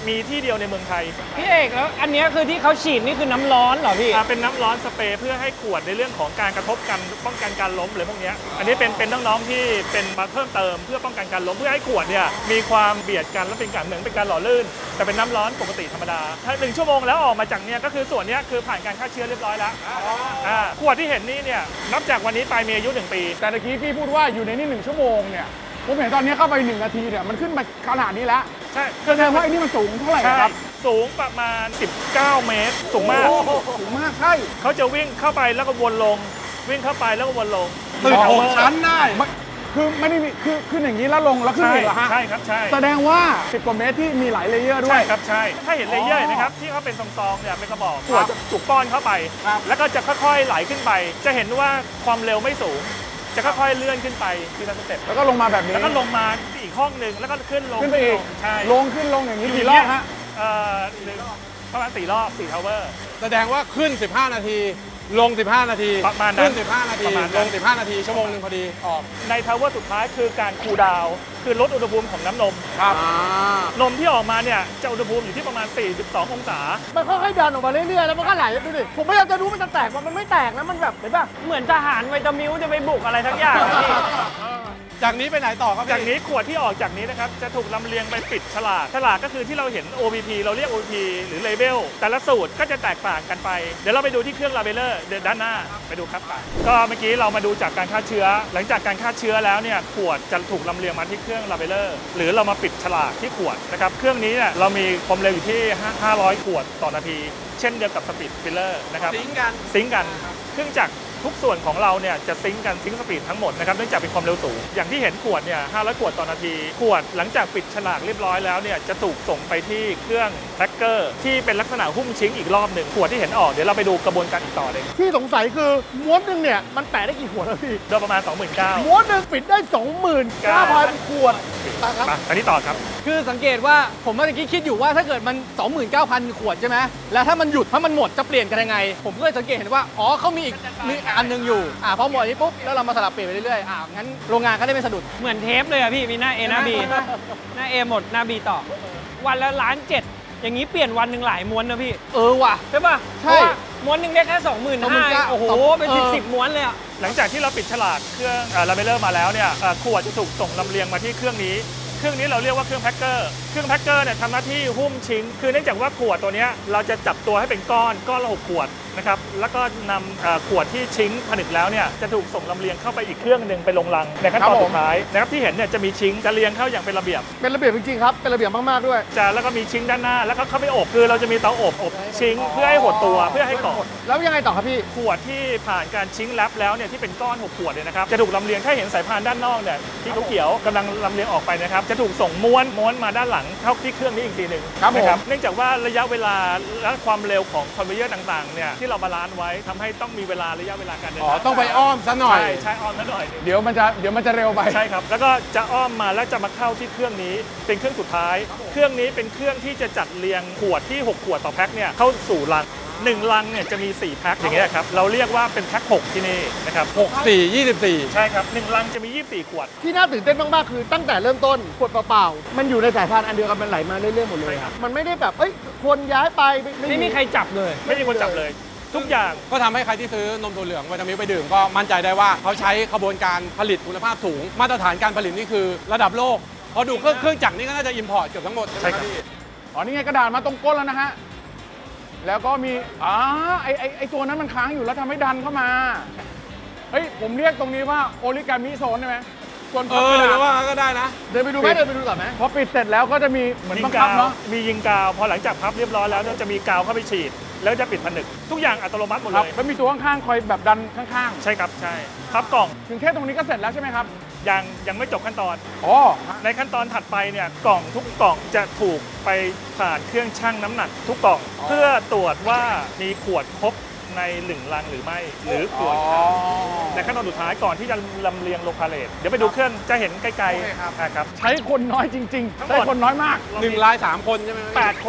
มีที่เดียวในเมืองไทยพี่เอกแล้วอันเนี้ยคือที่เขาฉีดนี่คือน้ำร้อนเหรอพี่อ่าเป็นน้ำร้อนสเปรย์เพื่อให้ขวดในเรื่องของการกระทบกันป้องกันการล้มหรือพวกเนี้ยอันนี้เป็นเป็นน้องๆที่เป็นมาเพิ่มเติมเพื่อป้องกันการล้มเพื่อให้ขวดเนี่ยมีความเบียดกันและเป็นการเหมือนเป็นการหล่อลื่น แต่เป็นน้ำร้อนปกติธรรมดาถ้าหนึ่งชั่วโมงแล้วออกมาจากเนี่ยก็คือส่วนเนี้ยคือผ่านการฆ่าเชื้อเรียบร้อยแล้วอ่าขวดที่เห็นนี่เนี่ยนับจากวันนี้ไปมีอายุหนึ่งปีแต่ตะกี้พี่พูดว่าอยู่ในนี่หนึ่งชั่วโมงเนี่ยผมเห็นตอนนี้เข้าไปหนึ่งนาทีเนี่ยมันขึ้นมาขนาดนี้แล้วใช่แสดงว่าไอ้นี่มันสูงเท่าไหร่ใช่ครับสูงประมาณสิบเก้าเมตรสูงมากโอ้โหสูงมากใช่เขาจะวิ่งเข้าไปแล้วก็วนลง วิ่งเข้าไปแล้วก็วนลงตึกอ๋อหกชั้นได้ไม่คือไม่ได้มีคือขึ้นอย่างนี้แล้วลงแล้วขึ้นใช่อีกเหรอฮะใช่ครับใช่แสดงว่าสิบกว่าเมตรที่มีหลายเลเยอร์ด้วใช่ยครับใช่ถ้าเห็นเลเยอร์เห็นะครับที่เขาเป็นซองๆเนี่ยเป็นกระบอกขวดจะถูกป้อนเข้าไปครับแล้วก็จะค่อยๆไหลขึ้นไป จะเห็นว่าความเร็วไม่สูง จะค่อยๆเลื่อนขึ้นไปทีละสเต็ปแล้วก็ลงมาแบบนี้แล้วก็ลงมาอีกห้องหนึ่งแล้วก็ขึ้นลงขึ้นไปอีกลงใช่ลงขึ้นลงอย่างนี้กี่รอบฮะเอ่อหนึ่งประมาณสี่รอบสี่ทาวเวอร์แสดงว่าขึ้น สิบห้า นาที ลง สิบห้า นาทีประมาณนั้นขึ้น สิบห้า นาทีประมาณนั้นลง สิบห้า นาที ชั่วโมงหนึ่งพอดีออกในทาวเวอร์สุดท้ายคือการคูลดาวน์คือลดอุณหภูมิของน้ำนมครับนมที่ออกมาเนี่ยจะอุณหภูมิอยู่ที่ประมาณ สี่สิบสอง องศามันค่อยๆดันออกมาเรื่อยๆแล้วมันก็ไหลดูดิผมไม่อยากจะรู้มันจะแตกมันไม่แตกนะมันแบบเห็นป่ะเหมือนทหารไวตามิวจะไปบุกอะไรทั้งอย่างอะพี่จากนี้ไปไหนต่อครับพี่จากนี้ขวดที่ออกจากนี้นะครับจะถูกลำเลียงไปปิดฉลากฉลากก็คือที่เราเห็น โอ พี พี เราเรียก โอ พี พี หรือเลเบลแต่ละสูตรก็จะแตกต่างกันไป เดี๋ยวเราไปดูที่เครื่องลาเบลเลอร์ด้านหน้าไปดูครับไปก็เมื่อกี้เรามาดูจากการฆ่าเชื้อ หลังจากการฆ่าเชื้อแล้วเนี่ยขวดจะถูกลำเลียงมาที่เครื่องลาเบลเลอร์หรือเรามาปิดฉลากที่ขวดนะครับเครื่องนี้เนี่ยเรามีความเร็วอยู่ที่ห้าร้อยขวดต่อนาที เช่นเดียวกับสปีดฟิลเลอร์นะครับซิงค์กันซิงค์กันเครื่องจักรทุกส่วนของเราเนี่ยจะซิงค์กันซิงค์สปีดทั้งหมดนะครับเนื่องจากเป็นความเร็วสูงอย่างที่เห็นขวดเนี่ยห้าร้อยขวดต่อนาทีขวดหลังจากปิดฉลากเรียบร้อยแล้วเนี่ยจะถูกส่งไปที่เครื่องแพ็คเกอร์ที่เป็นลักษณะหุ้มชิ้งอีกรอบหนึ่งขวดที่เห็นออกเดี๋ยวเราไปดูกระบวนการอีกต่อเลยที่สงสัยคือม้วนหนึ่งเนี่ยมันแปะได้กี่ขวดแล้วพี่โดยประมาณ สองหมื่นเก้าพันม้วนหนึ่งปิดได้ สองหมื่นเก้าพัน ขวดนะครับไปอันนี้ต่อครับคือสังเกตว่าผมเมื่อกี้คิดอยู่ว่าถ้าเกิดมัน สองหมื่นเก้าพัน ขวดใช่ไหมแล้วถ้ามันหยุดถ้ามันหมดจะเปลี่ยนกันยังไง ผมก็เลยสังเกตเห็นว่าอ๋อเขามีอีกมีอันหนึงอยู่อ่าพอหมดอันนี้ปุ๊บแล้วเรามาสลับเปลี่ยนไปเรื่อยๆอ่างั้นโรงงานก็ได้ไม่สะดุดเหมือนเทปเลยอะพี่มีหน้า A หน้า B หน้า A หมดหน้า B ต่อ วันละล้านเจ็ดอย่างนี้เปลี่ยนวันหนึ่งหลายม้วนนะพี่เออว่ะใช่ป่ะใช่เพราะว่าม้วนหนึ่งได้แค่สองหมื่นห้า 25,000 โอ้โหเป็นสิบสิบม้วนเลยอะหลังจากที่เราปิดฉลากเครื่องลาเบลเลอร์มาแล้วเนี่ยเอ่อขวดจะถูกส่งลำเลียงมาที่เครื่องนี้เครื่องนี้เราเรียกว่าเครื่องแพ็คเกอร์เครื่องแพ็คเกอร์เนี่ยทำหน้าที่หุ้มชิ้นคือเนื่องจากว่าขวดตัวเนี้ยเราจะจับตัวให้เป็นก้อนก้อนละหกขวดนะครับแล้วก็นำเอ่อขวดที่ชิ้นผนึกแล้วเนี่ยจะถูกส่งลำเลียงเข้าไปอีกเครื่องหนึ่งไปลงลังในขั้นตอนสุดท้ายนะครับที่เห็นเนี่ยจะมีชิ้นจะเรียงเข้าอย่างเป็นระเบียบเป็นระเบียบจริงๆครับเป็นระเบียบมากๆด้วยจะแล้วก็มีชิ้นด้านหน้าแล้วก็เข้าไปอบคือเราจะมีเตาอบอบชิ้นเพื่อให้หดตัวเพื่อให้เกาะแล้วยังไงต่อครับพี่ขวดที่ผ่านการชิ้นแรปแล้วเนี่ยที่เป็นก้อนหกขวดเนี่ยนะครับจะถูกลำเลียงถ้าเห็นสายพานด้านนอกเนี่ยที่เขียวๆกำลังลำเลียงออกไปนะครับจะถูกส่งม้วนม้วนมาด้านหลังเข้าที่เครื่องนี้อีกทีหนึ่งครับผมนะเนื่องจากว่าระยะเวลาและความเร็วของคอนเวเยอร์ต่างๆเนี่ยที่เราบาลานซ์ไว้ทำให้ต้องมีเวลาระยะเวลาการเดินอ๋อทางต้องไปอ้อมซะหน่อยใช่ใช่อ้อมนิดหน่อยเดี๋ยวมันจะเดี๋ยวมันจะเร็วไปใช่ครับแล้วก็จะอ้อมมาแล้วจะมาเข้าที่เครื่องนี้เป็นเครื่องสุดท้าย เครื่องนี้เป็นเครื่องที่จะจัดเรียงขวดที่หกขวดต่อแพ็คเนี่ยเข้าสู่ลังหนึ่งลังเนี่ยจะมีสี่แพ็คอย่างเงี้ยครับเราเรียกว่าเป็นแพ็คหกที่นี่นะครับหก สี่ ยี่สิบสี่ใช่ครับหนึ่งลังจะมียี่สิบสี่ขวดที่น่าตื่นเต้นมากๆคือตั้งแต่เริ่มต้นขวดเปล่าๆมันอยู่ในสายพานอันเดียวกันมันไหลมาเรื่อยๆหมดเลยครับมันไม่ได้แบบเอ้ยคนย้ายไปไม่ไม่มีใครจับเลยไม่มีคนจับเลย ทุกอย่างก็ทำให้ใครที่ซื้อนมถั่วเหลืองวิตามินไปดื่มก็มั่นใจได้ว่าเขาใช้กระบวนการผลิตคุณภาพสูง มาตรฐานการผลิตนี่คือระดับโลกพอดูเครื่องเครื่องจักรนี่ก็น่าจะอิมพอร์ตเกือบทั้งหมดใช่ครับพี่อ๋อนี่ไงกระดาษมาตรงก้นแล้วนะฮะ แล้วก็มีอ๋อไอไอไอตัวนั้นมันค้างอยู่แล้วทำให้ดันเข้ามา เฮ้ย ผมเรียกตรงนี้ว่าโอริกามิโซนได้ไหมส่วนเอพับอกระหดารือษว่าก็ได้นะเดินไปดูไหมเดินไปดูก่อนไหมพอปิดเสร็จแล้วก็จะมีเหมือนยิบังงคักาบวเนาะมียิงกาวพอหลังจากพับเรียบร้อยแล้วเนี่ยจะมีกาวเข้าไปฉีด แล้วจะปิดผนึกทุกอย่างอัตโนมัติหมดคเลรับยแล้วมีตัวข้างๆคอยแบบดันข้างใช่ครับใช่พับกล่องๆ ถึงแค่ตรงนี้ก็เสร็จแล้วใช่ไหมครับยังยังไม่จบขั้นตอนอ๋อในขั้นตอนถัดไปเนี่ยกล่องทุกกล่องจะถูกไปผ่านเครื่องชั่งน้ำหนักทุกกล่อง เพื่อตรวจว่ามีขวดครบในหนึ่งลังหรือไม่หรือขวดขาดในขั้นตอนสุดท้ายก่อนที่จะลำเลียงลงพาเลทเดี๋ยวไปดูเครื่องจะเห็นไกลโอเคครับๆนะครับใช้คนน้อยจริงทั้ๆงหมดใช้คนน้อยมากหนึ่งลายสามคนใช่ไหมพี่แปดคน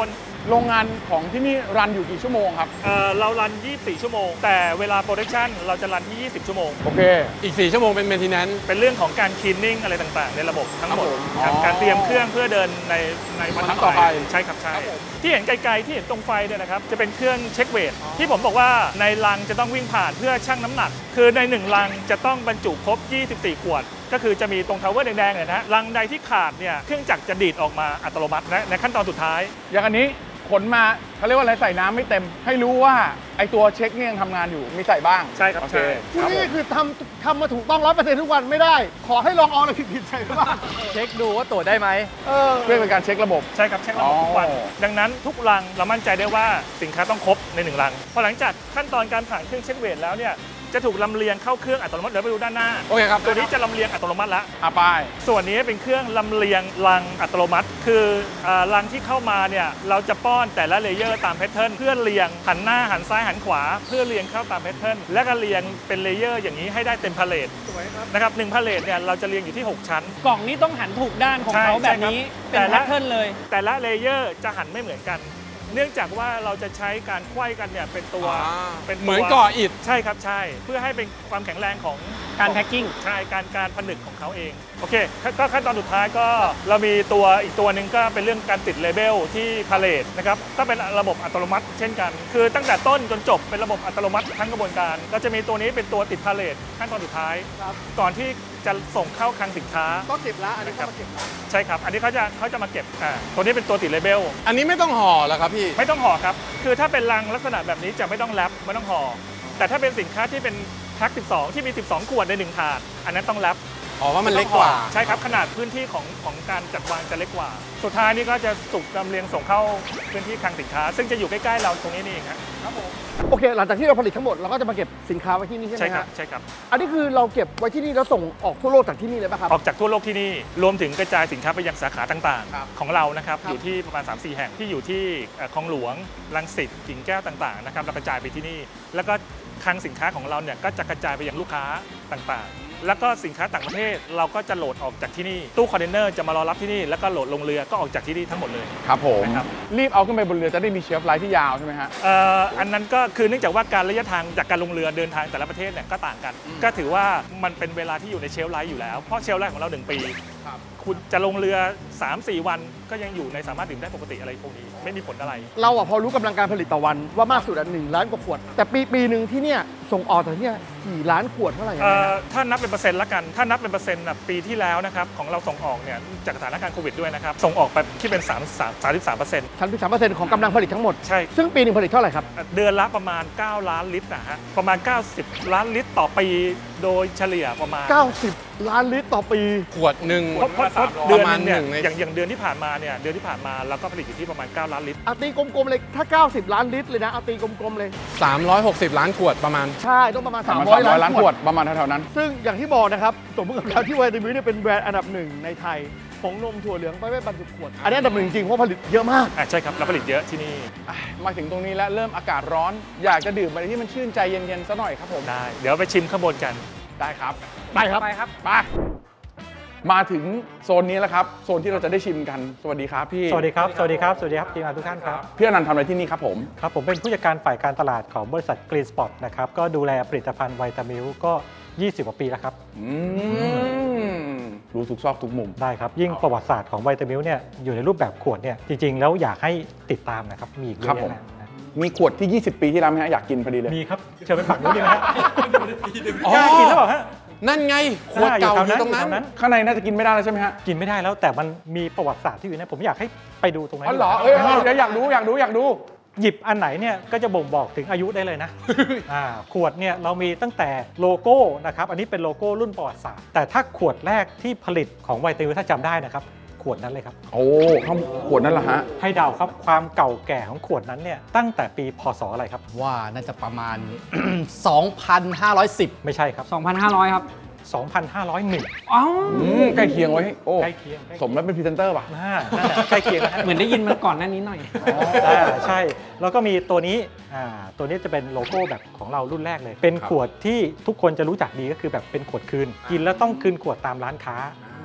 โรงงานของที่นี่รันอยู่กี่ชั่วโมงครับเอ่อเรารัน ยี่สิบสี่ ชั่วโมง แต่เวลาโปรดักชันเราจะรันที่ ยี่สิบ ชั่วโมงโอเคอีก สี่ ชั่วโมงเป็น maintenance เป็นเรื่องของการคลีนนิ่งอะไรต่างๆ ในระบบทั้งหมดครับผมครับอ๋อการเตรียมเครื่องเพื่อเดินในในวันต่อไปใช่ครับใช่ที่เห็นไกลๆที่เห็นตรงไฟเนี่ยนะครับจะเป็นเครื่องเช็คเวทที่ผมบอกว่าในรังจะต้องวิ่งผ่านเพื่อชั่งน้ำหนัก คือในหนึ่งรังจะต้องบรรจุครบ ยี่สิบสี่ ขวด ก็คือจะมีตรงทาวเวอร์แดงๆเนี่ยนะรังใดที่ขาดเนี่ยเครื่องจักรจะดีดออกมาอัตโนมัตินะในขั้นตอนสุดท้ายอย่างอันนี้ขนมาเขาเรียกว่าอะไรใส่น้ำไม่เต็ม ให้รู้ว่าไอตัวเช็คเนี่ยยังทำงานอยู่มีใส่บ้างใช่ครับโอเคใช่คุณครับผนี่มคือทำทำมาถูกต้องร้อยเปอร์เซ็นต์ทุกวันไม่ได้ ขอให้ลองเอาอะไรผิดๆใส่บ้างเช็คดูว่าตรวจได้ไหมเออเพื่อเป็นการเช็คระบบใช่ครับเช็คระบบทุกวันอ๋อดังนั้นทุกรังเรามั่นใจได้ว่าสินค้าต้องครบในหนึ่งรังพอหลังจากขั้นตอนการผ่านเครื่องเช็คเวทแล้วเนี่ยจะถูกลำเลียงเข้าเครื่องอัตโนมัติเดี๋ยวไปดูด้านหน้าโอเคครับตัวนี้จะลำเลียงอัตโนมัติแล้วอ่ะไปส่วนนี้เป็นเครื่องลำเลียงรังอัตโนมัติ คืออ่ารังที่เข้ามาเนี่ยเราจะป้อนแต่ละเลเยอร์ตามแพทเทิร์นเพื่อเรียงหันหน้าหันซ้ายหันขวา เพื่อเรียงเข้าตามแพทเทิร์นและก็เรียงเป็นเลเยอร์อย่างนี้ให้ได้เต็มพาเลทนะครับหนึ่งพาเลทเนี่ยเราจะเรียงอยู่ที่หกชั้นกล่องนี้ต้องหันถูกด้านของใช่เขาแบบใช่ครับนี้แต่เป็นละแพทเทิร์นเลยแต่ละเลเยอร์จะหันไม่เหมือนกัน เนื่องจากว่าเราจะใช้การไขว้กันเนี่ยเป็นตัวอ่าเป็นตัวเหมือนก่ออิฐใช่ครับใช่เพื่อให้เป็นความแข็งแรงของการแพ็คกิ้งใช่การการผนึกของเขาเองโอเคก็ขั้นตอนสุดท้ายก็เรามีตัวอีกตัวหนึ่งก็เป็นเรื่องการติดเลเบลที่พาเลทนะครับก็เป็นระบบอัตโนมัติเช่นกัน คือตั้งแต่ต้นจนจบเป็นระบบอัตโนมัติทั้งกระบวนการเราจะมีตัวนี้เป็นตัวติดพาเลทขั้นตอนสุดท้ายก่อนที่จะส่งเข้าคลังสินค้าก็เก็บแล้วอันนี้ก็มาเก็บแล้วใช่ครับอันนี้เขาจะเขาจะมาเก็บอ่าตัวนี้เป็นตัวติดเลเบลอันนี้ไม่ต้องห่อแล้วครับพี่ไม่ต้องห่อครับ คือถ้าเป็นลังลักษณะแบบนี้จะไม่ต้องแรปไม่ต้องห่อ แต่ถ้าเป็นสินค้าที่เป็นแพ็คสิบสอง ที่มี สิบสอง ขวดในหนึ่งถาด อันนั้นต้องแรปอ๋อว่ามันเล็กกว่าใช่ครับ ขนาดพื้นที่ของของการจัดวางจะเล็กกว่า สุดท้ายนี่ก็จะถูกลำเลียงส่งเข้าพื้นที่คลังสินค้า ซึ่งจะอยู่ใกล้ๆเราตรงนี้นี่เองครับโอเค หลังจากที่เราผลิตทั้งหมดเราก็จะมาเก็บสินค้าไว้ที่นี่ใช่ไหมใช่ครับฮะใช่ครับอันนี้คือเราเก็บไว้ที่นี่แล้วส่งออกทั่วโลกจากที่นี่เลยป่ะครับออกจากทั่วโลกที่นี่ รวมถึงกระจายสินค้าไปยังสาขาต่างครับๆ ของเรานะครับครับอยู่ที่ประมาณ สามสี่ แห่งที่อยู่ที่เอ่อคลองหลวงรังสิตกิ่งแก้วต่างๆนะครับเรากระจายไปที่นี่ แล้วก็คลังสินค้าของเราเนี่ยก็จะกระจายไปยังลูกค้าต่างๆ แล้วก็สินค้าต่างประเทศเราก็จะโหลดออกจากที่นี่ตู้คอนเทนเนอร์จะมารอรับที่นี่แล้วก็โหลดลงเรือก็ออกจากที่นี่ทั้งหมดเลยครับผมนะครับรีบเอาขึ้นไปบนเรือจะได้มีเชลฟ์ไลฟ์ที่ยาวใช่ไหมฮะเอ่ออันนั้นก็คือเนื่องจากว่าการระยะทางจากการลงเรือเดินทางแต่ละประเทศเนี่ยก็ต่างกัน ก็ถือว่ามันเป็นเวลาที่อยู่ในเชลฟ์ไลฟ์อยู่แล้วเพราะเชลฟ์ไลฟ์ของเราหนึ่งปีคุณจะลงเรือ สามสี่ วันก็ยังอยู่ในสามารถดื่มได้ปกติอะไรพวกนี้ไม่มีผลอะไรเราอะพอรู้กำลังการผลิตต่อวันว่ามากสุดอันหนึ่งล้านกว่าขวด แต่ปีปีหนึ่งที่เนี่ยส่งออกจากที่เนี่ยกี่ล้านขวดเท่าไหร่ยังเอ่ไงอฮะถ้านับเป็นเปอร์เซ็นต์ละกัน ถ้านับเป็นเปอร์เซ็นต์น่ะปีที่แล้วนะครับของเราส่งออกเนี่ยจากสถานการณ์โควิดด้วยนะครับส่งออกไปที่เป็น3 3 33เปอร์เซ็นต์ชั้นที่สามเปอร์เซ็นต์ของกำลังผลิตทั้งหมดใช่ซึ่งปีหนึ่งผลิตเท่าไหร่ครับเดือนละประมาณ เก้า ล้านลิตรนะฮะประมาณ เก้าสิบ ล้านลิตรต่อปีโดยเฉลี่ยประมาณเก้าสิบ ล้านลิตรต่อปีขวดหนึ่งเพราะเพราะเพราะปเดือนระมาหณนึงเนี่ยหนึ่งในอย่างอย่างเดือนที่ผ่านมาเนี่ยเดือนที่ผ่านมาเราก็ผลิตอยู่ที่ประมาณ เก้า ล้านลิตรอาตีกลมๆเลยถ้าเก้าสิบล้านลิตรเลยนะอาตีกลมๆเลยสามร้อยหกสิบ ล้านขวดประมาณใช่ต้องประมาณสามสามร้ร้ออย ยล้าล้าน นขขววดดประมาณเท่าๆนั้นซึ่งอย่างที่บอกนะครับสมมติกับแล้วที่ไวตามิลเนี่ยเป็นแบรนด์อันดับหนึ่งในไทยของนมถั่วเหลืองไปไม่บรรจุขวด อันนี้อันดับหนึ่งจริงเพราะผลิตเยอะมากอ่ะใช่ครับเราผลิตเยอะที่นี่อ่ะมาถึงตรงนี้แล้วเริ่มอากาศร้อน อยากจะดื่มอะไรที่มันชื่นใจเย็นๆซะหน่อยครับผมได้ เดี๋ยวไปชิมข้างบนกันได้ครับไปครับไปครับไปมาถึงโซนนี้แล้วครับโซนที่เราจะได้ชิมกันสวัสดีครับพี่สวัสดีครับ สวัสดีครับ สวัสดีครับทีมงานทุกท่านครับพี่อนันต์ทำอะไรที่นี่ครับผมครับ ผมเป็นผู้จัดการฝ่ายการตลาดของบริษัท Green Spot นะครับ ก็ดูแลผลิตภัณฑ์ไวตามิลก็ ยี่สิบ กว่าปีแล้วครับอืมรู้ทุกซอกทุกมุมได้ครับ ยิ่งประวัติศาสตร์ของไวตามิลเนี่ยอยู่ในรูปแบบขวดเนี่ยจริง ๆ แล้วอยากให้ติดตามนะครับ มีอีกเยครัอะบผมแยะนะมีขวดที่ ยี่สิบ ปีที่แล้วไหมฮะอยากกินพอดีเลยมีครับ เชิญไปฝั่งนู้นดีไหมฮะอ๋อกล้ากินหรือเปล่าฮะนั่นไงขวดเก่าอยู่ตรงนั้นอยู่แถวนั้นข้างในน่าจะกินไม่ได้แล้วใช่ไหมฮะกินไม่ได้แล้วแต่มันมีประวัติศาสตร์ที่อยู่นะผมอยากให้ไปดูตรงนั้นอ๋อเหรอดีเอ้ยกว่าเดี๋ยวอยากรู้อยากรู้อยากดูหยิบอันไหนเนี่ยก็จะบ่งบอกถึงอายุได้เลยนะ อ่าขวดเนี่ยเรามีตั้งแต่โลโก้นะครับอันนี้เป็นโลโก้รุ่นประวัติศาสตร์แต่ถ้าขวดแรกที่ผลิตของไวตามิลถ้าจำได้นะครับขวดนั้นเลยครับโอ้ข้างขวดนั่นเหรอฮะให้เดาครับความเก่าแก่ของขวดนั้นเนี่ยตั้งแต่ปีพศอะไรครับว่าน่าจะประมาณ สองพันห้าร้อยสิบไม่ใช่ครับสองพันห้าร้อย ครับสองพันห้าร้อยเอ็ดอ๋ออืมใกล้เคียงไว้โอ้ใกล้เคียงใกล้เคียงสมแล้วเป็นพรีเซนเตอร์ป่ะอ่านั่นแหละใกล้เคียงนะฮะเหมือนได้ยินมาก่อนหน้านี้หน่อยอ่าใช่แล้วก็มีตัวนี้อ่าตัวนี้จะเป็นโลโก้แบบของเรารุ่นแรกเลย เป็นครับขวดที่ทุกคนจะรู้จักดีก็คือแบบเป็นขวดคืน กินแล้วต้องคืนขวดตามร้านค้า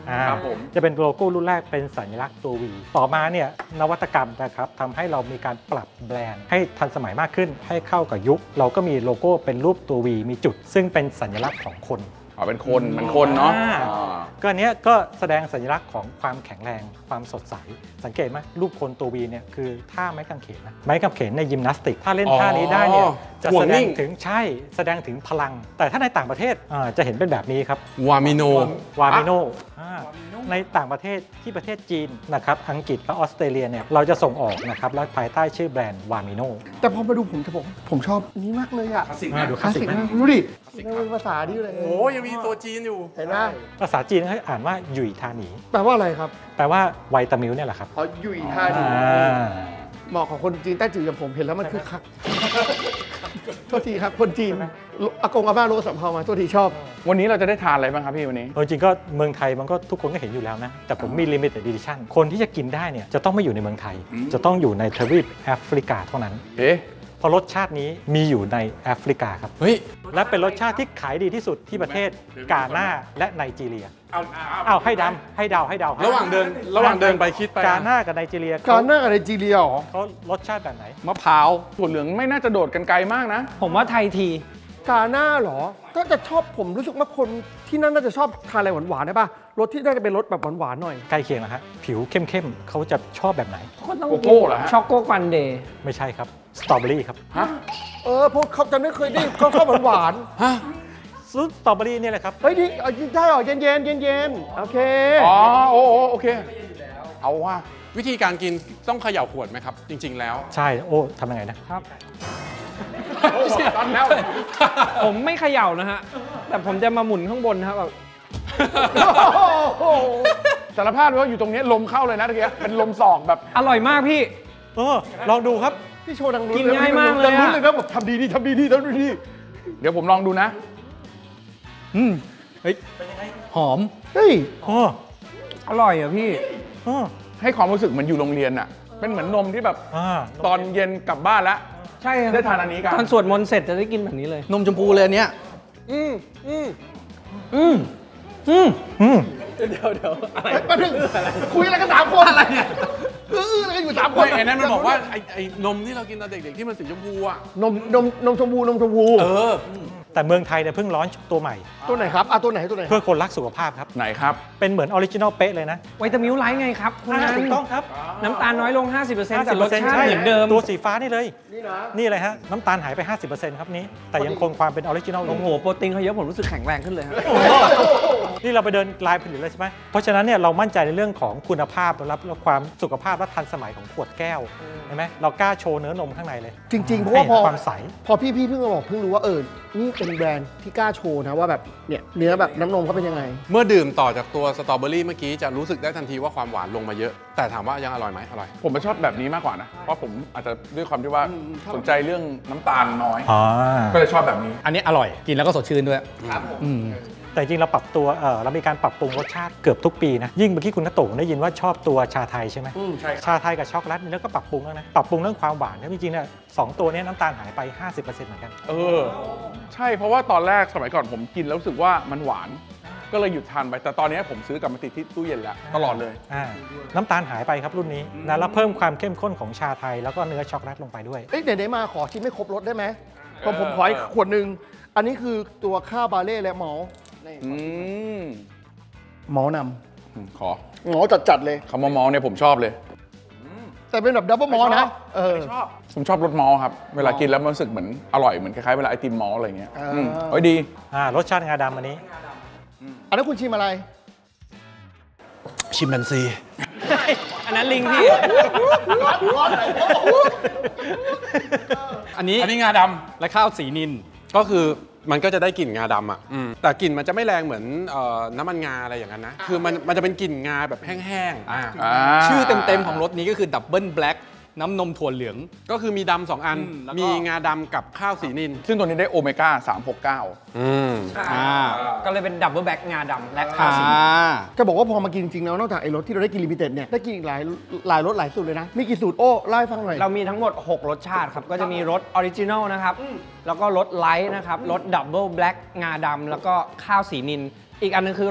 ครับผมจะเป็นโลโก้รุ่นแรกเป็นสัญลักษณ์ตัว V ต่อมาเนี่ยนวัตกรรมนะครับทำให้เรามีการปรับแบรนด์ให้ทันสมัยมากขึ้นให้เข้ากับยุค เราก็มีโลโก้เป็นรูปตัว V มีจุด ซึ่งเป็นสัญลักษณ์ของคนอ๋อเป็นคนเหมือนคนเนาะอ่าอ่าก็อันเนี้ยก็แสดงสัญลักษณ์ของความแข็งแรงความสดใสสังเกตไหมรูปคนตัว V เนี่ยคือท่าไม้กางเขนนะไม้กางเขนในยิมนาสติก ถ้าเล่นท่านี้ได้เนี่ยจะห่วแสงดนิ่งงถึงใช่แสดงถึงพลัง แต่ถ้าในต่างประเทศอ่าจะเห็นเป็นแบบนี้ครับวามิโนวามิโนในต่างประเทศที่ประเทศจีนนะครับอังกฤษและออสเตรเลียเนี่ยเราจะส่งออกนะครับและภายใต้ชื่อแบรนด์วามิโนแต่พอมาดูผมจะบอกผมชอบนี้มากเลยอะดูคลาสสิกไหมมากดูดิเป็นภาษาดีเลยโอ้ยังมีตัวจีนอยู่เห็นไหมภาษาจีนเขาอ่านว่าหยุยทาหนีแปลว่าอะไรครับแปลว่าไวตามิลเนี่ยแหละครับอ๋อยุยท่าดีอ่าเหมาะของคนจีนแต้จิ๋วอย่างผมเห็นแล้วมันคือคักโทษทีครับคนจีนอากงอาม่าโรสัมภามาโทษทีชอบวันนี้เราจะได้ทานอะไรบ้างครับพี่วันนี้เอาจริงก็เมืองไทยมันก็ทุกคนก็เห็นอยู่แล้วนะ แต่ผมมี limited edition คนที่จะกินได้เนี่ยจะต้องไม่อยู่ในเมืองไทย จะต้องอยู่ในทวีปแอฟริกาเท่านั้นเอ๊ะเพราะรสชาตินี้มีอยู่ในแอฟริกาครับเฮ้ยและเป็นรสชาติที่ขายดีที่สุดที่ประเทศกาน่าและไนจีเรียเอาอ้าวให้ดำให้เดาให้เดาระหว่างเดินระหว่างเดินไปคิดไปกาน่ากับไนจีเรียการหน้ากับไนจีเรียเหรอเขารสชาติแบบไหนมะพร้าวถั่วเหลืองไม่น่าจะโดดกันไกลมากนะผมว่าไทยทีกาหน้าเหรอ ก็จะชอบผมรู้สึกว่าคนที่นั่นน่าจะชอบทานอะไรหวานๆได้ป่ะรสที่น่าจะเป็นรสแบบหวานๆหน่อยใกล้เคียงนะฮะผิวเข้มๆเขาจะชอบแบบไหนก็ต้องโกโก้เหรอฮะช็อกโกวันเดย์ไม่ใช่ครับสตรอเบอรี่ครับฮะเออพวกเขาจะไม่เคยได้เขาชอบหวานฮะซุปสตรอเบอรี่เนี่ยแหละครับๆเฮ้ยนี่เอาได้เหรอเย็นๆเย็นๆโอเคอ๋อโอ้โอ้โอเค เอาว่าวิธีการกินต้องเขย่าขวดไหมครับ จริง ๆ แล้วใช่โอ้ทำยังไงนะครับตอนแล้วผมไม่เขย่านะฮะ แต่ผมจะมาหมุนข้างบนนะครับแบบสารภาพเลยว่าอยู่ตรงนี้ลมเข้าเลยนะตะกี้เป็นลมศอกแบบอร่อยมากพี่เออลองดูครับพี่โชว์ดังลุ้นกินง่ายมากเลยอะดังลุ้นเลยนะแบบทำดีดีทำดีดีทำดีดีเดี๋ยวผมลองดูนะอืมเฮ้ยหอมเฮ้ยโอ้อร่อยอ่ะพี่โอ้ให้ความรู้สึกเหมือนอยู่โรงเรียนอะเป็นเหมือนนมที่แบบอ่าตอนเย็นกลับบ้านแล้วใช่ครับได้ทานอันนี้กันตอนสวดมนต์เสร็จจะได้กินแบบนี้เลยนมชมพูเลยอันเนี้ยอืมอืมอืมอืมอืมเฮ้ยมาถึงคุยอะไรกันสามคนอะไรเนี่ยอื้ออะไรกันอยู่สามคนไอ้นั่นมันบอกว่าไอ้ไอ้นมที่เรากินตอนเด็กๆที่มันสีชมพูอ่ะนมนมนมชมพูนมชมพูเออแต่เมืองไทยเนี่ยเพิ่งร้อนตัวใหม่ตัวไหนครับอ่ะตัวไหนตัวไหนเพื่อคนรักสุขภาพครับไหนครับเป็นเหมือนออริจินอลเป๊ะเลยนะไวตามิลไลท์ไงครับคุณอ่านันถูกต้องครับน้ำตาลน้อยลง ห้าสิบเปอร์เซ็นต์ แต่รสชาติใช่เหมือนเดิมตัวสีฟ้านี่เลยนี่นะนี่เลยฮะ น้ำตาลหายไป ห้าสิบเปอร์เซ็นต์ ครับนี้ แต่ยังคงความเป็นออริจินอลอยู่โอ้โห โปรตีนเขาเยอะผมรู้สึกแข็งแรงขึ้นเลยฮะนี่เราไปเดินลายผลิตเลยใช่ไหม เพราะฉะนั้นเนี่ยเรามั่นใจในเรื่องของคุณภาพและความสุขภาพและทันสมัยของขวดแก้วเห็นไหมเรากล้าโชว์เนื้อนมข้างในเลยจริงๆเพราะว่าพอให้ความใสพอพี่พี่เพิ่งมาบอกเพิ่งรู้ว่าเออนี่เป็นแบรนด์ที่กล้าโชว์นะว่าแบบเนี่ยเนื้อแบบน้ำนมเขาเป็นยังไงเมื่อดื่มต่อจากตัวสตรอเบอรี่เมื่อกี้จะรู้สึกได้ทันทีว่าความหวานลงมาเยอะ แต่ถามว่ายังอร่อยไหมอร่อยผมไม่ชอบแบบนี้มากกว่านะ เพราะผมอาจจะด้วยความที่ว่าสนใจเรื่องน้ำตาลน้อยอ๋อก็เลยชอบแบบนี้อันนี้อร่อยกินแล้วก็สดชื่นด้วยครับอืมแต่จริงเราปรับตัวเออเรามีการปรับปรุงรสชาติเกือบทุกปีนะ ยิ่งเมื่อกี้คุณนัตโตได้ยินว่าชอบตัวชาไทยใช่ไหมอืมใช่ชาไทยกับช็อกโกแลตนี่แล้วก็ปรับปรุงแล้วนะ ปรับปรุงเรื่องความหวานนะจริงๆเนี่ยสองตัวเนี้น้ำตาลหายไป ห้าสิบเปอร์เซ็นต์ เหมือนกันเออ ใช่เพราะว่าตอนแรกสมัยก่อนผมกินแล้วรู้สึกว่ามันหวาน ก็เลยหยุดทานไป แต่ตอนนี้ผมซื้อกลับมาติดที่ตู้เย็นแล้วตลอดเลยอ่าน้ำตาลหายไปครับรุ่นนี้นะแล้วเพิ่มความเข้มข้นของชาไทยแล้วก็เนื้อช็อกโกแลตลงไปด้วยเอ้ยไหนๆมาขอชิมไม่ครบรสได้ไหมผมผมขออีกขวดหนึ่งอันนี้คือตัวข้าวบาเล่และหมอนี่อืมหมอนขอำหมอจัดๆเลยคำว่ามอลเนี่ยผมชอบเลยแต่เป็นแบบดับเบิลมอนะเออชอบ ผมชอบรสมอลครับ เวลากินแล้วมันรู้สึกเหมือนอร่อยเหมือนคล้ายๆเวลาไอติมมอลอะไรเงี้ยอ่าอืมโอ้ยดีอ่ารสชาติงาดำอันนี้อันนั้นคุณชิมอะไรชิมแบนซีอันนั้นลิงพี่อันนี้อันนี้งาดและข้าวสีนินำก็คือมันก็จะได้กลิ่นงาดำอ่ะอืมแต่กลิ่นมันจะไม่แรงเหมือนเอ่อน้ำมันงาอะไรอย่างนั้นนะ คือมันมันจะเป็นกลิ่นงาแบบแห้งๆอ่าอ่าชื่อเต็มๆของรสนี้ก็คือดับเบิลแบล็กน้ำนมถั่วเหลืองก็คือมีดำสองอันอืมแล้วก็มีงาดำกับข้าวสีนินซึ่งตัวนี้ได้โอเมก้าสามหกเก้าอืมอ่าก็เลยเป็นดับเบิลแบ็กงาดำและข้าอ่าวสีจะบอกว่าพอมากินจริงๆแล้วนอกจากไอ้รสที่เราได้กินลิมิเต็ดเนี่ยได้กินอีกหลายหลายรสหลายสูตรเลยนะ มีกี่สูตรโอ้เล่าให้ฟังหน่อยเรามีทั้งหมด หก รสชาติครับ ก็จะมีรสออริจินอลนะครับ แล้วก็รสไลท์นะครับ รสดับเบิลแบล็กงาดำแล้วก็ข้าวสีนิน อีกอันนึงคือรส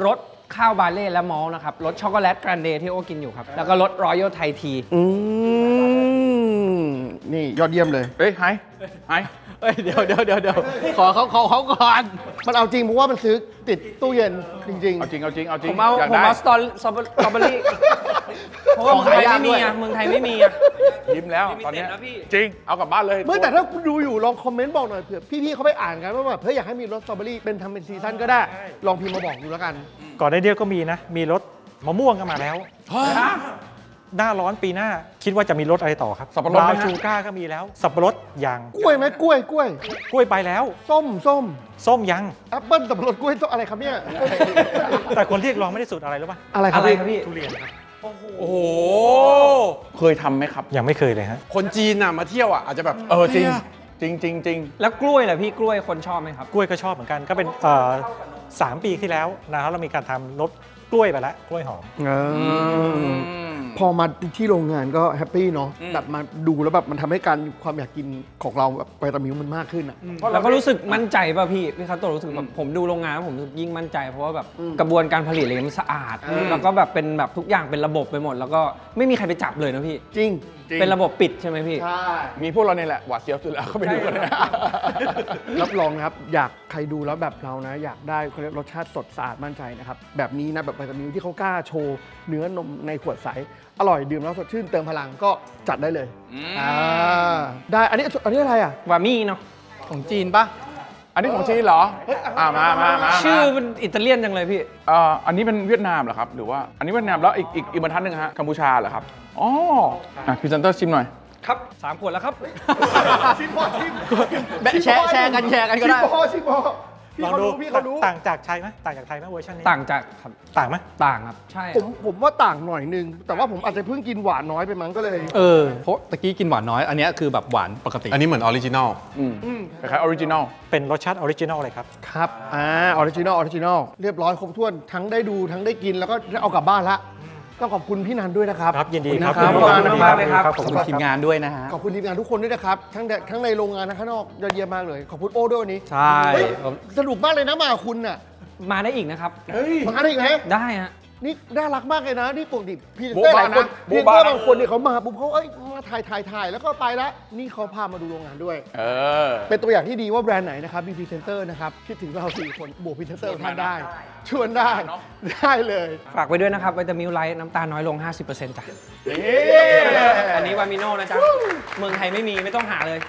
ข้าวบาเล่และมอลต์นะครับรสช็อกโกแลตแกรนเดย์ที่โอกินอยู่ครับแล้วก็รสรอยัลไททีอืมนี่ยอดเยี่ยมเลยเฮ้ยไฮไฮเอ้ยเดี๋ยวเดี๋ยวเดี๋ยวเดี๋ยวขอเขาขอเขาก่อนมันเอาจริงเพราะว่ามันซื้อติดตู้เย็นจริงเอาจริงเอาจริงเอาจริผงมเอาอยากผมได้เอาสตอสตรอเบอรี่เพราะว่าเมืองไทยไม่มีอ่ะเมืองไทยไม่มีอ่ะยิ้มแล้วตอนเนี้ยนะพี่จริงเอากลับบ้านเลยๆ เมื่อแต่ถ้าคุณดูอยู่ลองคอมเมนต์บอกหน่อยเผื่อพี่ๆเขาไปอ่านกันว่าแบบเฮ้ยอยากให้มีรสสตรอเบอรี่เป็นทำเป็นซีซั่นก็ได้ ลองพิมพ์มาบอกดูแล้วกันก่อนได้เดียวก็มีนะ มีรถมะม่วงก็มาแล้ว หน้าร้อนปีหน้าคิดว่าจะมีรถอะไรต่อครับสับปะรดบราวไหมน์ฮะชูก้าก็มีแล้ว สับปะรดยังกล้วยไหมกล้วยกล้วยกล้วยไปแล้วส้มส้มส้มยังแอปเปิ้ลสับปะรดกล้วยส้มอะไรครับเนี่ยแต่คนเรียกร้องไม่ได้สุดอะไรหรือเปล่าอะไรครับอะไรพี่ครับพี่ทุเรียนครับโอ้โหเคยทำไหมครับยังไม่เคยเลยฮะคนจีนน่ะมาเที่ยวอ่ะอาจจะแบบเออจริงจริงจริงจริงแล้วกล้วยล่ะพี่กล้วยคนชอบไหมครับกล้วยก็ชอบเหมือนกันก็เป็นเอ่อสามปีที่แล้วนะครับเรามีการทำรสกล้วยไปแล้วกล้วยหอมเออพอมาที่โรงงานก็แฮปปี้เนาะแบบมาดูแล้วแบบมันทำให้การความอยากกินของเราแบบไวตามิลมันมากขึ้นอ่ะแล้วก็รู้สึกมั่นใจป่ะพี่พี่คาโตะรู้สึกแบบผมดูโรงงานแล้วผมรู้สึกยิ่งมั่นใจเพราะว่าแบบกระบวนการผลิตอะไรมันสะอาด แล้วก็แบบเป็นแบบทุกอย่างเป็นระบบไปหมด แล้วก็ไม่มีใครไปจับเลยนะพี่จริงเป็นระบบปิดใช่ไหมพี่ใช่มีพวกเราเนี่ยแหละหวาดเสียวสุดแล้วเขาไปดูกันเนี่ยรับรองนะครับ อยากใครดูแล้วแบบเรานะ อยากได้เขาเรียกรสชาติสดสะอาดมั่นใจนะครับ แบบนี้นะ แบบไวตามิลที่เขากล้าโชว์เนื้อนมในขวดใส อร่อยดื่มแล้วสดชื่นเติมพลังก็จัดได้เลยอ่าได้อันนี้อันนี้อะไรอ่ะวามี่เนาะของจีนปะอันนี้ของจีนเหรออ่ามามามาชื่อมันอิตาเลียนจังเลยพี่เอ่ออันนี้เป็นเวียดนามเหรอครับ หรือว่าอันนี้เวียดนามแล้วอีกอีกอีกบรรทัดหนึ่งฮะกัมพูชาเหรอครับอ๋ออ่ะพรีเซนเตอร์ชิมหน่อยครับสามขวดแล้วครับชิมพอชิมแบะแชร์แชร์กันแชร์กันก็ได้ชิมพอชิมพอพี่ลองเขาดูรู้พี่เขารู้ต่างจากไทยไหมต่างจากไทยไหมเวอร์ชันนี้ต่างจากครับต่างไหมต่างครับใช่ผมผมว่าต่างหน่อยนึง แต่ว่าผมอาจจะเพิ่งกินหวานน้อยไปมั้งก็เลยเออเพราะตะกี้กินหวานน้อย อันเนี้ยคือแบบหวานปกติอันนี้เหมือนออริจินอลอืมคล้ายๆออริจินอลเป็นรสชาติออริจินอลเลยครับครับ อ่า ออริจินอล ออริจินอล เรียบร้อยครบถ้วน ทั้งได้ดู ทั้งได้กิน แล้วก็ได้เอากลับบ้านละ ต้องขอบคุณพี่นันด้วยนะครับครับยินดีขอครับณนะขอบคุณมากเลยครับขอบคุณทีมงานด้วยนะฮะขอบคุณทีมงานทุกคนด้วยนะครับ ทั้งในทั้งในโรงงานทั้งข้างนอกยอดเยี่ยมมากเลย ขอบคุณโอ้ด้วยวันนี้ใช่เฮ้ยสนุกมากเลยนะมากับคุณน่ะมาได้อีกนะครับมาได้อีกไหมได้ฮะนี่น่ารักมากเลยนะ นี่ปกติพรีเซนโบ๊ะเตอร์หลายคนบะนะพรีเซนโบ๊ะเตอร์บะนะบางคนเนี่ยเขามาปุ๊บเขาเอ้ยมาถ่ายถ่ายถ่ายแล้วก็ไปละนี่เขาพามาดูโรงงานด้วยเออเป็นตัวอย่างที่ดีว่าแบรนด์ไหนนะครับมีพรีเซนเตอร์นะครับคิดถึงเราสี่คนบวกพรีเซนเตอร์ท่านได้ ชวนได้ได้เลยฝากไว้ด้วยนะครับวิตามิลไลท์น้ำตาลน้อยลง ห้าสิบเปอร์เซ็นต์ จ้ะ อันนี้วามิโน่นะจ๊ะ เมืองไทยไม่มีไม่ต้องหาเลย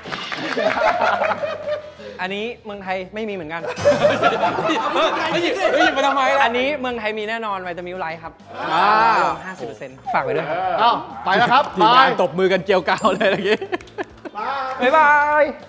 อันนี้เมืองไทยไม่มีเหมือนกันไม่หยิบไม่หยิบมาทำไมล่ะอันนี้เมืองไทยมีแน่นอนวิตามิลไลท์ครับลง ห้าสิบเปอร์เซ็นต์ ฝากไว้ด้วยครับอ้าวไปแล้วครับทีมงานบายตบมือกันเจียวกาวเลยเมื่อกี้บายบ๊ายบาย